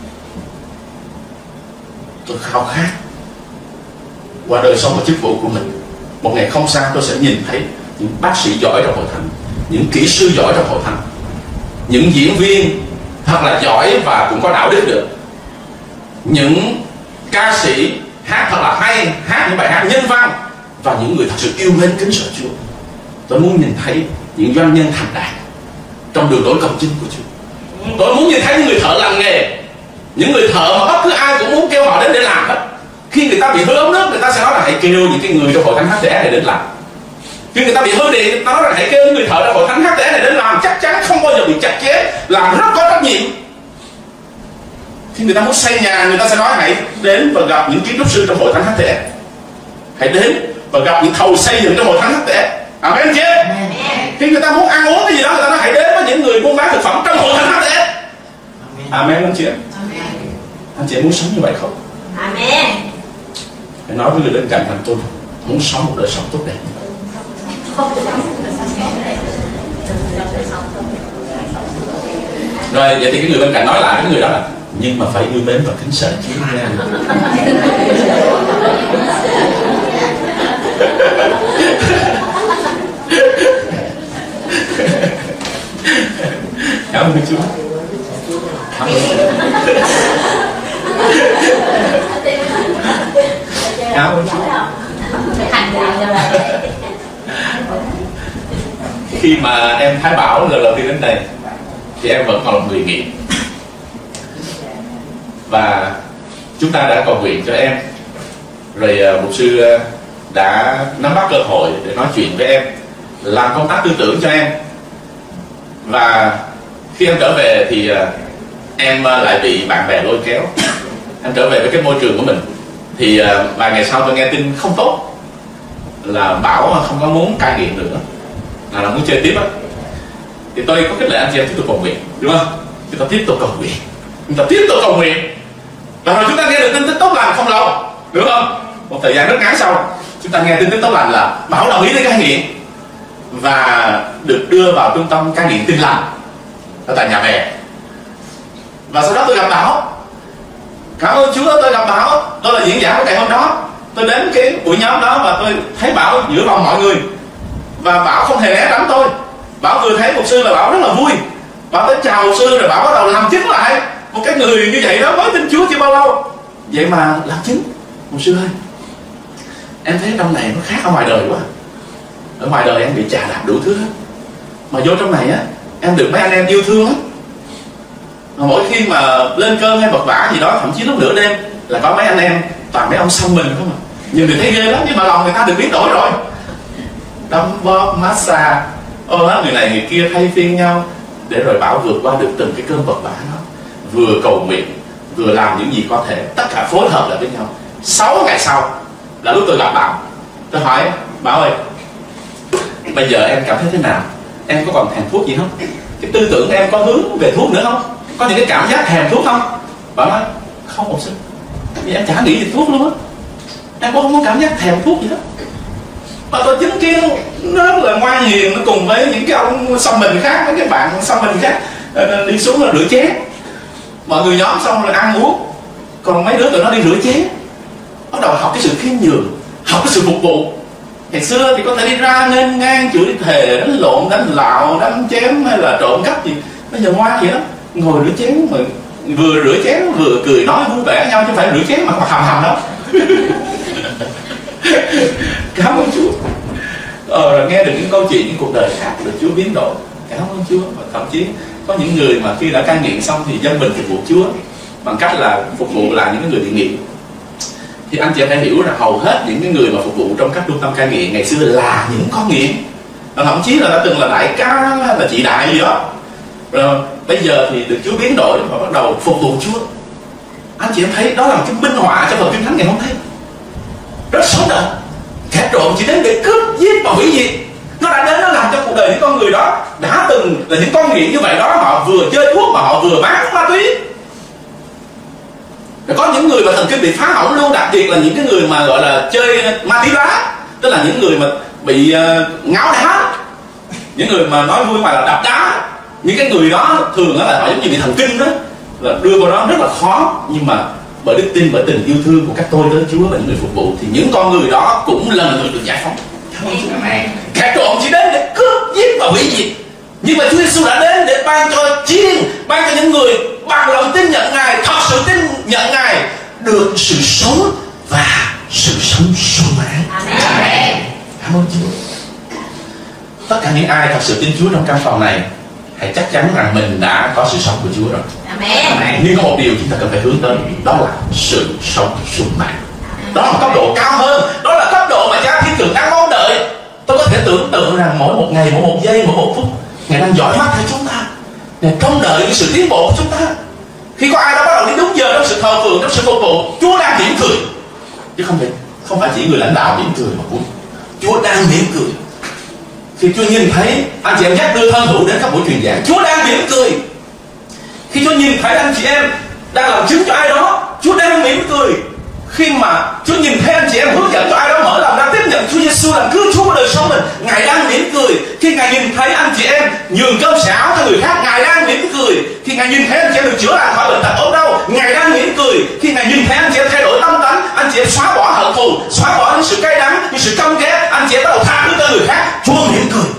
Tôi khao khát qua đời sống và chức vụ của mình, một ngày không xa tôi sẽ nhìn thấy những bác sĩ giỏi trong hội thánh, những kỹ sư giỏi trong hội thánh, những diễn viên thật là giỏi và cũng có đạo đức được, những ca sĩ hát thật là hay, hát những bài hát nhân văn, và những người thật sự yêu mến kính sợ Chúa. Tôi muốn nhìn thấy những doanh nhân thành đạt trong đường lối công chính của Chúa. Tôi muốn nhìn thấy những người thợ làm nghề, những người thợ mà bất cứ ai cũng muốn kêu họ đến để làm hết. Khi người ta bị hư ống nước, người ta sẽ nói là hãy kêu những cái người trong hội thánh HTS này đến làm. Khi người ta bị hư điện, người ta nói là hãy kêu những người thợ trong hội thánh HTS này đến làm, chắc chắn không bao giờ bị chặt chẽ, làm rất có trách nhiệm. Khi người ta muốn xây nhà, người ta sẽ nói hãy đến và gặp những kiến trúc sư trong hội thánh HTS, hãy đến và gặp những thầu xây dựng trong hội thánh HTS. Amen anh chị em. Khi người ta muốn ăn uống cái gì đó, người ta nói hãy đến với những người buôn bán thực phẩm trong hội thánh HTS. Amen anh chị em. Anh chị em muốn sống như vậy không? Amen. Hãy nói với người bên cạnh rằng tôi muốn sống một đời sống tốt đẹp. Rồi vậy thì cái người bên cạnh nói lại với người đó là nhưng mà phải yêu mến và kính sợ Chúa nha. Cảm ơn Chúa. Cảm ơn. Cảm ơn Chúa. Khi mà em Thái Bảo lần đầu tiên đến đây thì em vẫn còn là người nghiện, và chúng ta đã cầu nguyện cho em, rồi mục sư đã nắm bắt cơ hội để nói chuyện với em, làm công tác tư tưởng cho em. Và khi em trở về thì em lại bị bạn bè lôi kéo. Em trở về với cái môi trường của mình thì vài ngày sau tôi nghe tin không tốt, là Bảo không có muốn cai nghiện nữa, là muốn chơi tiếp á. Thì tôi có khích lệ anh chị em tiếp tục cầu nguyện, đúng không? Chúng ta tiếp tục cầu nguyện, chúng ta tiếp tục cầu nguyện, và rồi chúng ta nghe được tin tức tốt lành không lâu, đúng không? Một thời gian rất ngắn sau, chúng ta nghe tin tức tốt lành là Bảo đồng ý với cai nghiện và được đưa vào trung tâm cai nghiện Tin Lành ở tại Nhà Bè. Và sau đó tôi gặp Bảo, Cảm ơn Chúa tôi gặp Bảo. Tôi là diễn giả của ngày hôm đó. Tôi đến cái buổi nhóm đó và tôi thấy Bảo giữa vòng mọi người, và Bảo không hề né tránh tôi. Bảo vừa thấy mục sư là Bảo rất là vui. Bảo tới chào mục sư rồi Bảo bắt đầu làm chứng lại. Một cái người như vậy đó mới tin Chúa chưa bao lâu, vậy mà làm chứng. Mục sư ơi, em thấy trong này nó khác ở ngoài đời quá. Ở ngoài đời em bị chà đạp đủ thứ hết, mà vô trong này á em được mấy anh em yêu thương lắm. Mỗi khi mà lên cơn hay vật vã gì đó, thậm chí lúc nửa đêm là có mấy anh em, toàn mấy ông xăm mình không à. Nhiều người thấy ghê lắm, nhưng mà lòng người ta được biến đổi rồi. Đấm bóp, massage, hết người này người kia thay phiên nhau, để rồi Bảo vượt qua được từng cái cơn vật vã đó. Vừa cầu nguyện, vừa làm những gì có thể, tất cả phối hợp lại với nhau. 6 ngày sau là lúc tôi gặp Bảo. Tôi hỏi Bảo ơi, bây giờ em cảm thấy thế nào? Em có còn thèm thuốc gì không? Cái tư tưởng em có hướng về thuốc nữa không? Có những cái cảm giác thèm thuốc không? Bảo nói không mục sư, vì em chả nghĩ về thuốc luôn á. Em cũng không có cảm giác thèm thuốc gì đó. Mà tôi chứng kiến nó rất là ngoan hiền, nó cùng với những cái ông xăm mình khác, mấy cái bạn xăm mình khác đi xuống là rửa chén. Mọi người nhóm xong rồi ăn uống, còn mấy đứa tụi nó đi rửa chén. Bắt đầu học cái sự khiêm nhường, học cái sự phục vụ. Ngày xưa thì có thể đi ra nên ngang chửi thề, đánh lộn, đánh lạo, đánh chém hay là trộm cắp gì. Bây giờ ngoan vậy đó, ngồi rửa chén mà vừa rửa chén vừa cười nói vui vẻ nhau, chứ không phải rửa chén mà hầm hầm đó. Cảm ơn Chúa. Rồi nghe được những câu chuyện, những cuộc đời khác được Chúa biến đổi. Cảm ơn Chúa. Và thậm chí có những người mà khi đã cai nghiện xong thì dân mình phục vụ Chúa bằng cách là phục vụ là những người bị nghiện. Thì anh chị em phải hiểu rằng hầu hết những cái người mà phục vụ trong các trung tâm cai nghiện ngày xưa là những con nghiện, và thậm chí là đã từng là đại ca, là chị đại gì đó. Rồi bây giờ thì được Chúa biến đổi và bắt đầu phục vụ Chúa. Anh chị em thấy đó là một cái minh họa cho phần Kinh Thánh ngày hôm nay, rất sống động. Kẻ trộm chỉ đến để cướp, giết và hủy diệt. Nó đã đến, nó làm cho cuộc đời những con người đó đã từng là những con nghiện như vậy đó, họ vừa chơi thuốc mà họ vừa bán ma túy. Rồi có những người mà thần kinh bị phá hỏng luôn, đặc biệt là những cái người mà gọi là chơi ma túy đá, tức là những người mà bị ngáo đá, những người mà nói vui mà là đập đá. Những cái người đó thường đó là họ giống như bị thần kinh đó, là đưa vào đó rất là khó. Nhưng mà bởi đức tin, bởi tình yêu thương của các tôi tới Chúa và những người phục vụ, thì những con người đó cũng lần lượt được giải phóng. Kẻ trộm chỉ đến để cướp, giết và hủy diệt, nhưng mà Chúa Giêsu đã đến để ban cho chiên, ban cho những người bằng lòng tin nhận Ngài, thật sự tin nhận Ngài, được sự sống và sự sống sung mãn. Cảm ơn Chúa. Tất cả những ai thật sự tin Chúa trong căn phòng này, hãy chắc chắn rằng mình đã có sự sống của Chúa rồi. Nhưng có một điều chúng ta cần phải hướng tới, đó là sự sống sung mãn. Đó là cấp độ cao hơn, đó là cấp độ mà Cha Thiên Thượng đang mong đợi. Tôi có thể tưởng tượng rằng mỗi một ngày, mỗi một giây, mỗi một phút, Ngài đang dõi mắt theo chúng ta, Ngài trông đợi những sự tiến bộ của chúng ta. Khi có ai đó bắt đầu đi đúng giờ trong sự thờ phượng, trong sự phục vụ, Chúa đang mỉm cười, chứ không phải chỉ người lãnh đạo mỉm cười mà cũng Chúa đang mỉm cười. Khi Chúa nhìn thấy anh chị em dắt đưa thân hữu đến các buổi truyền giảng, Chúa đang mỉm cười. Khi Chúa nhìn thấy anh chị em đang làm chứng cho ai đó, Chúa đang mỉm cười. Khi mà Chúa nhìn thấy anh chị em hướng dẫn cho ai đó mở lòng ra tiếp nhận Chúa Giêsu làm cứu Chúa của đời sống mình, Ngài đang mỉm cười. Khi Ngài nhìn thấy anh chị em nhường cơm sẻ áo cho người khác, Ngài đang mỉm cười. Khi Ngài nhìn thấy anh chị em được chữa lành khỏi bệnh tật ốm đau, Ngài đang mỉm cười. Khi Ngài nhìn thấy anh chị em thay đổi tâm tánh, anh chị em xóa bỏ hận thù, xóa bỏ những sự cay đắng, những sự căm ghét, anh chị em bắt đầu tha thứ cho người khác, Chúa mỉm cười.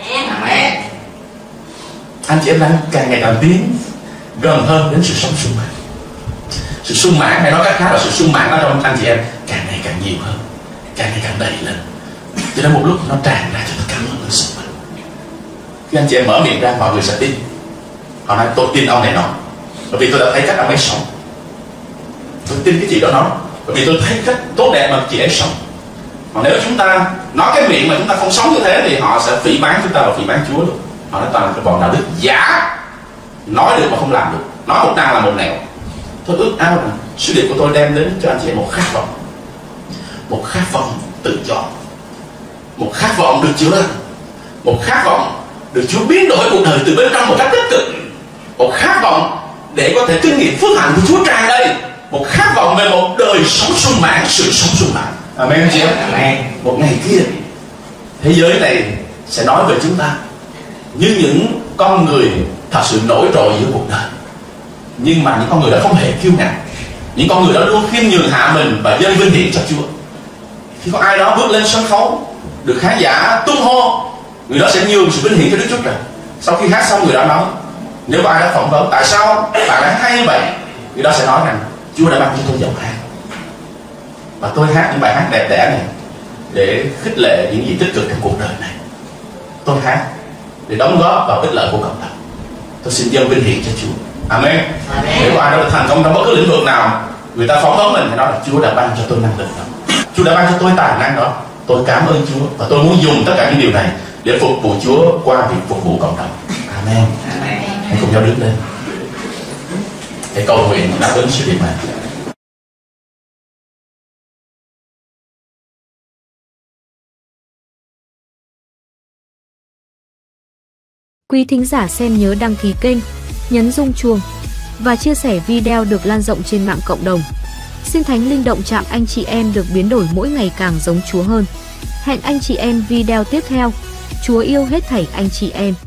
Anh chị em đang càng ngày càng tiến gần hơn đến sự sống sung mãn. Sự sung mãn, hay nói cách khác là sự sung mãn ở trong anh chị em càng ngày càng nhiều hơn, càng ngày càng đầy lên, cho đến một lúc nó tràn ra cho tất cả mọi người xung quanh. Khi anh chị em mở miệng ra, mọi người sẽ tin. Họ nói tôi tin ông này nói, bởi vì tôi đã thấy cách ông ấy sống. Tôi tin cái chị đó nói, bởi vì tôi thấy cách tốt đẹp mà chị ấy sống. Còn nếu chúng ta nói cái miệng mà chúng ta không sống như thế, thì họ sẽ phỉ báng chúng ta và phỉ báng Chúa luôn. Họ nói toàn là cái bọn đạo đức giả, nói được mà không làm được, nói một đằng là một nẻo. Tôi ước ao rằng sứ điệp của tôi đem đến cho anh chị một khát vọng, một khát vọng tự chọn, một khát vọng được chữa lành, một khát vọng được Chúa biến đổi cuộc đời từ bên trong một cách tích cực, một khát vọng để có thể kinh nghiệm phước hạnh của Chúa tràn đầy, một khát vọng về một đời sống sung mãn, sự sống sung mãn. Amen anh chị em. Một ngày kia thế giới này sẽ nói về chúng ta như những con người thật sự nổi trội giữa cuộc đời, nhưng mà những con người đó không hề kiêu ngạo, Những con người đó luôn khiêm nhường hạ mình và dâng vinh hiển cho Chúa. Khi có ai đó bước lên sân khấu được khán giả tung hô, người đó sẽ nhường sự vinh hiển cho Đức Chúa Trời. Sau khi hát xong, người đó nói, nếu có ai đó phỏng vấn tại sao bạn lại hay như vậy, người đó sẽ nói rằng Chúa đã ban cho tôi giọng hát, và tôi hát những bài hát đẹp đẽ này để khích lệ những gì tích cực trong cuộc đời này. Tôi hát để đóng góp vào ích lợi của cộng đồng. Tôi xin dâng vinh hiển cho Chúa. Amen. Nếu có ai đó thành công trong bất cứ lĩnh vực nào, người ta phỏng vấn mình thì nói là Chúa đã ban cho tôi năng lực đó, Chúa đã ban cho tôi tài năng đó. Tôi cảm ơn Chúa và tôi muốn dùng tất cả những điều này để phục vụ Chúa qua việc phục vụ cộng đồng. Amen. Hãy cùng nhau đứng lên để cầu nguyện đáp ứng sự điều này. Quý thính giả xem nhớ đăng ký kênh, nhấn rung chuông và chia sẻ video được lan rộng trên mạng cộng đồng. Xin Thánh Linh động chạm anh chị em được biến đổi mỗi ngày càng giống Chúa hơn. Hẹn anh chị em video tiếp theo. Chúa yêu hết thảy anh chị em.